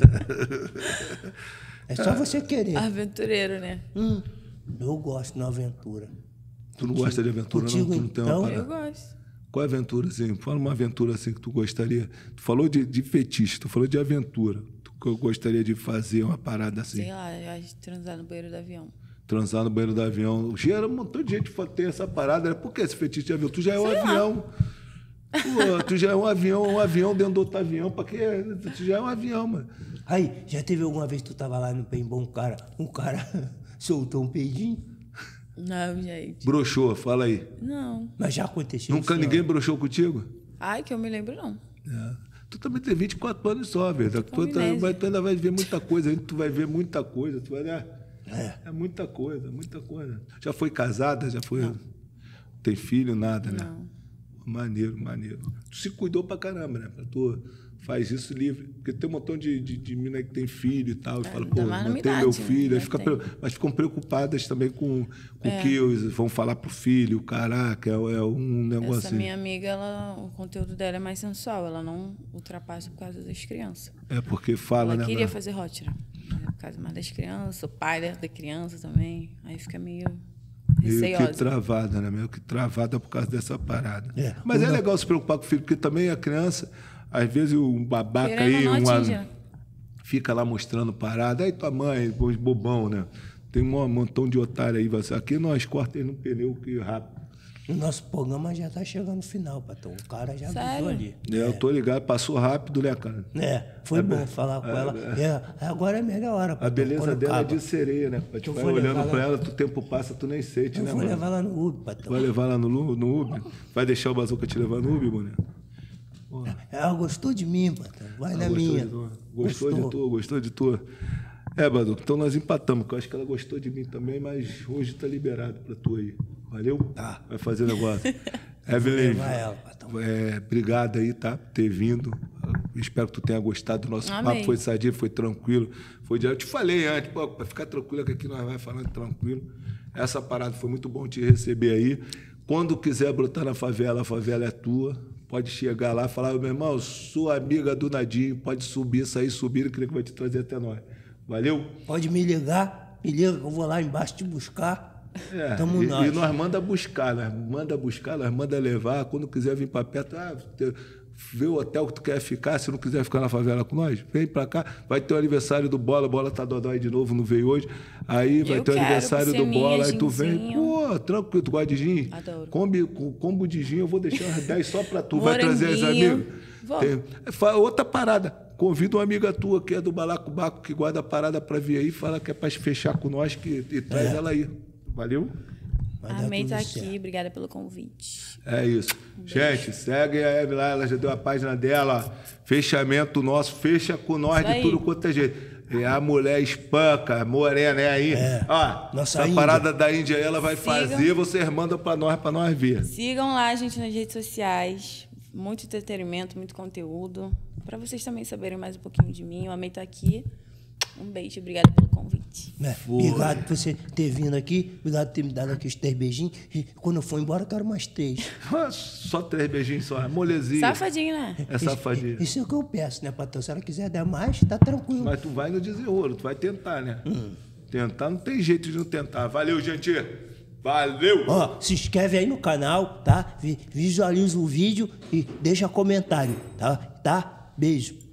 B: É só você querer.
C: Aventureiro, né?
B: Hum, eu gosto na aventura.
A: Tu não gosta de aventura,
B: Contigo,
A: não? Tu não tem uma
B: então?
A: parada?
C: Eu gosto.
A: Qual é a aventura, assim? Fala uma aventura, assim, que tu gostaria... Tu falou de, de fetiche, tu falou de aventura. Tu que eu gostaria de fazer uma parada assim.
C: Sei lá, eu acho que transar no banheiro do avião.
A: Transar no banheiro do avião. Gera um montão de gente que tem essa parada, né? Por que esse fetiche de avião? Tu já é um
C: Sei lá.
A: avião. Pô, tu já é um avião, um avião dentro do outro avião. Pra quê? Tu já é um avião, mano.
B: Aí, já teve alguma vez que tu tava lá no Pembom, um cara, um cara soltou um peidinho?
C: Não, gente.
A: Broxou, fala aí.
C: Não.
B: Mas já aconteceu
A: Nunca
B: isso,
A: ninguém
B: ó.
A: broxou contigo?
C: Ai, que eu me lembro, não.
A: É. Tu também tem vinte e quatro anos só, velho. Tu,
C: com
A: tá-
C: amnésia.
A: vai- tu ainda vai ver muita coisa, aí tu vai ver muita coisa. Tu vai, né?
B: É.
A: É muita coisa, muita coisa. Já foi casada? Já foi. Tem filho? Nada, né?
C: Não.
A: Maneiro, maneiro. Tu se cuidou pra caramba, né? Pra tu faz isso livre. Porque tem um montão de, de, de mina que tem filho e tal. E
C: É,
A: fala,
C: ainda
A: pô,
C: mais na minha
A: mantém meu
C: idade, né?
A: filho. Aí
C: Já
A: fica,
C: tem.
A: pre- mas ficam preocupadas também com, com o
C: É.
A: que eles vão falar pro filho. Caraca, é, é um negócio
C: Essa
A: assim.
C: minha amiga, ela, o conteúdo dela é mais sensual. Ela não ultrapassa por causa das crianças.
A: É porque fala,
C: Ela
A: né?
C: queria
A: mano?
C: fazer hot, né? Por causa mais das crianças, o pai da da criança também. Aí fica meio
A: Meio
C: receosa.
A: que travada, né? Meio que travada por causa dessa parada.
B: É.
A: Mas é
B: Não-
A: legal se preocupar com o filho, porque também a criança, às vezes um babaca
C: Querendo
A: aí,
C: ou não,
A: um,
C: atinge, né?
A: fica lá mostrando parada. Aí tua mãe, os bobão, né? Tem um montão de otário aí. Você... Aqui nós corta ele no pneu que rápido.
B: O nosso programa já tá chegando no final, patrão. O cara já avisou
C: Sério?
B: ali.
A: É, eu tô ligado, passou rápido, né, cara?
B: É, foi bom falar com ela. É, agora é a melhor hora,
A: A
B: patrão,
A: beleza
B: quando
A: dela é
B: acaba.
A: de sereia, né? Tu
B: Eu
A: vai
B: vou
A: olhando
B: levar
A: pra
B: lá.
A: ela, o tempo passa, tu nem sente,
B: Eu
A: né,
B: vou
A: mano?
B: levar lá no Uber, patrão.
A: Vai levar lá no, Lu- no Uber? Vai deixar o Bazuca te levar no Uber, mano?
B: Ela gostou de mim, patrão. Vai
A: Ah,
B: na
A: gostou
B: minha.
A: de tu? Gostou, de tu, gostou de tu. É, Badu, então nós empatamos, porque eu acho que ela gostou de mim também, mas hoje tá liberado pra tu aí. Valeu?
B: Tá.
A: Vai fazer o negócio. Evelyn,
B: levar ela, patrão.
A: é, obrigado aí, tá? Por ter vindo. Eu espero que tu tenha gostado do nosso
C: Amei.
A: papo. Foi sadio, foi tranquilo. Foi direto. Eu te falei antes, pô, pra ficar tranquilo que aqui nós vai falando tranquilo. Essa parada foi muito bom te receber aí. Quando quiser brotar na favela, a favela é tua. Pode chegar lá e falar, meu irmão, sou amiga do Nadinho, pode subir, sair subindo, que ele vai te trazer até nós. Valeu?
B: Pode me ligar, me liga que eu vou lá embaixo te buscar.
A: É,
B: Tamo
A: e,
B: nós.
A: e nós manda buscar, nós manda buscar, nós manda levar. Quando quiser vir para perto, ah, te, vê o hotel que tu quer ficar, se não quiser ficar na favela com nós, vem para cá. Vai ter o aniversário do Bola, Bola tá dodói de novo, não veio hoje. Aí vai
C: Eu
A: ter o
C: quero,
A: aniversário do
C: piscininha,
A: Bola, aí tu vem,
C: ginzinho.
A: pô, tranquilo, tu gosta de gin?
C: Adoro.
A: Combi, com combo de gin, eu vou deixar umas dez só para tu. Vai trazer as
C: Moranguinho.
A: amigas?
C: Vou.
A: Tem- fa- outra parada. Convida uma amiga tua que é do Balacobaco, que guarda a parada para vir aí, fala que é para fechar com nós que, e traz
B: É.
A: ela aí. Valeu?
B: Vai dar
C: Amei
B: tudo
C: estar aqui,
B: certo.
C: obrigada pelo convite.
A: É isso. Gente, segue a Eve lá, ela já deu a página dela. Fechamento nosso, fecha com nós
C: Isso
A: de
C: aí.
A: tudo quanto é jeito. E a mulher espanca, morena, é aí.
B: É.
A: Ó,
B: Nossa
A: essa
B: Índia.
A: parada da Índia aí, ela vai
C: Sigam.
A: fazer, vocês mandam pra nós, pra nós ver.
C: Sigam lá a gente nas redes sociais. Muito entretenimento, muito conteúdo. Para vocês também saberem mais um pouquinho de mim. Eu amei estar aqui. Um beijo, obrigada pelo convite.
B: Né? Obrigado por você ter vindo aqui. Obrigado por ter me dado aqui os três beijinhos. E quando eu for embora, eu quero mais três.
A: Só três beijinhos só, molezinha.
C: Safadinho, né?
A: É safadinho.
B: Isso é o que eu peço, né, patrão? Se ela quiser dar mais, tá tranquilo.
A: Mas tu vai no desenrolo, tu vai tentar, né? Tentar não tem jeito de não tentar. Valeu, gente. Valeu!
B: Ó, se inscreve aí no canal, tá? Vi- Visualiza o vídeo e deixa comentário, tá? Tá? Beijo.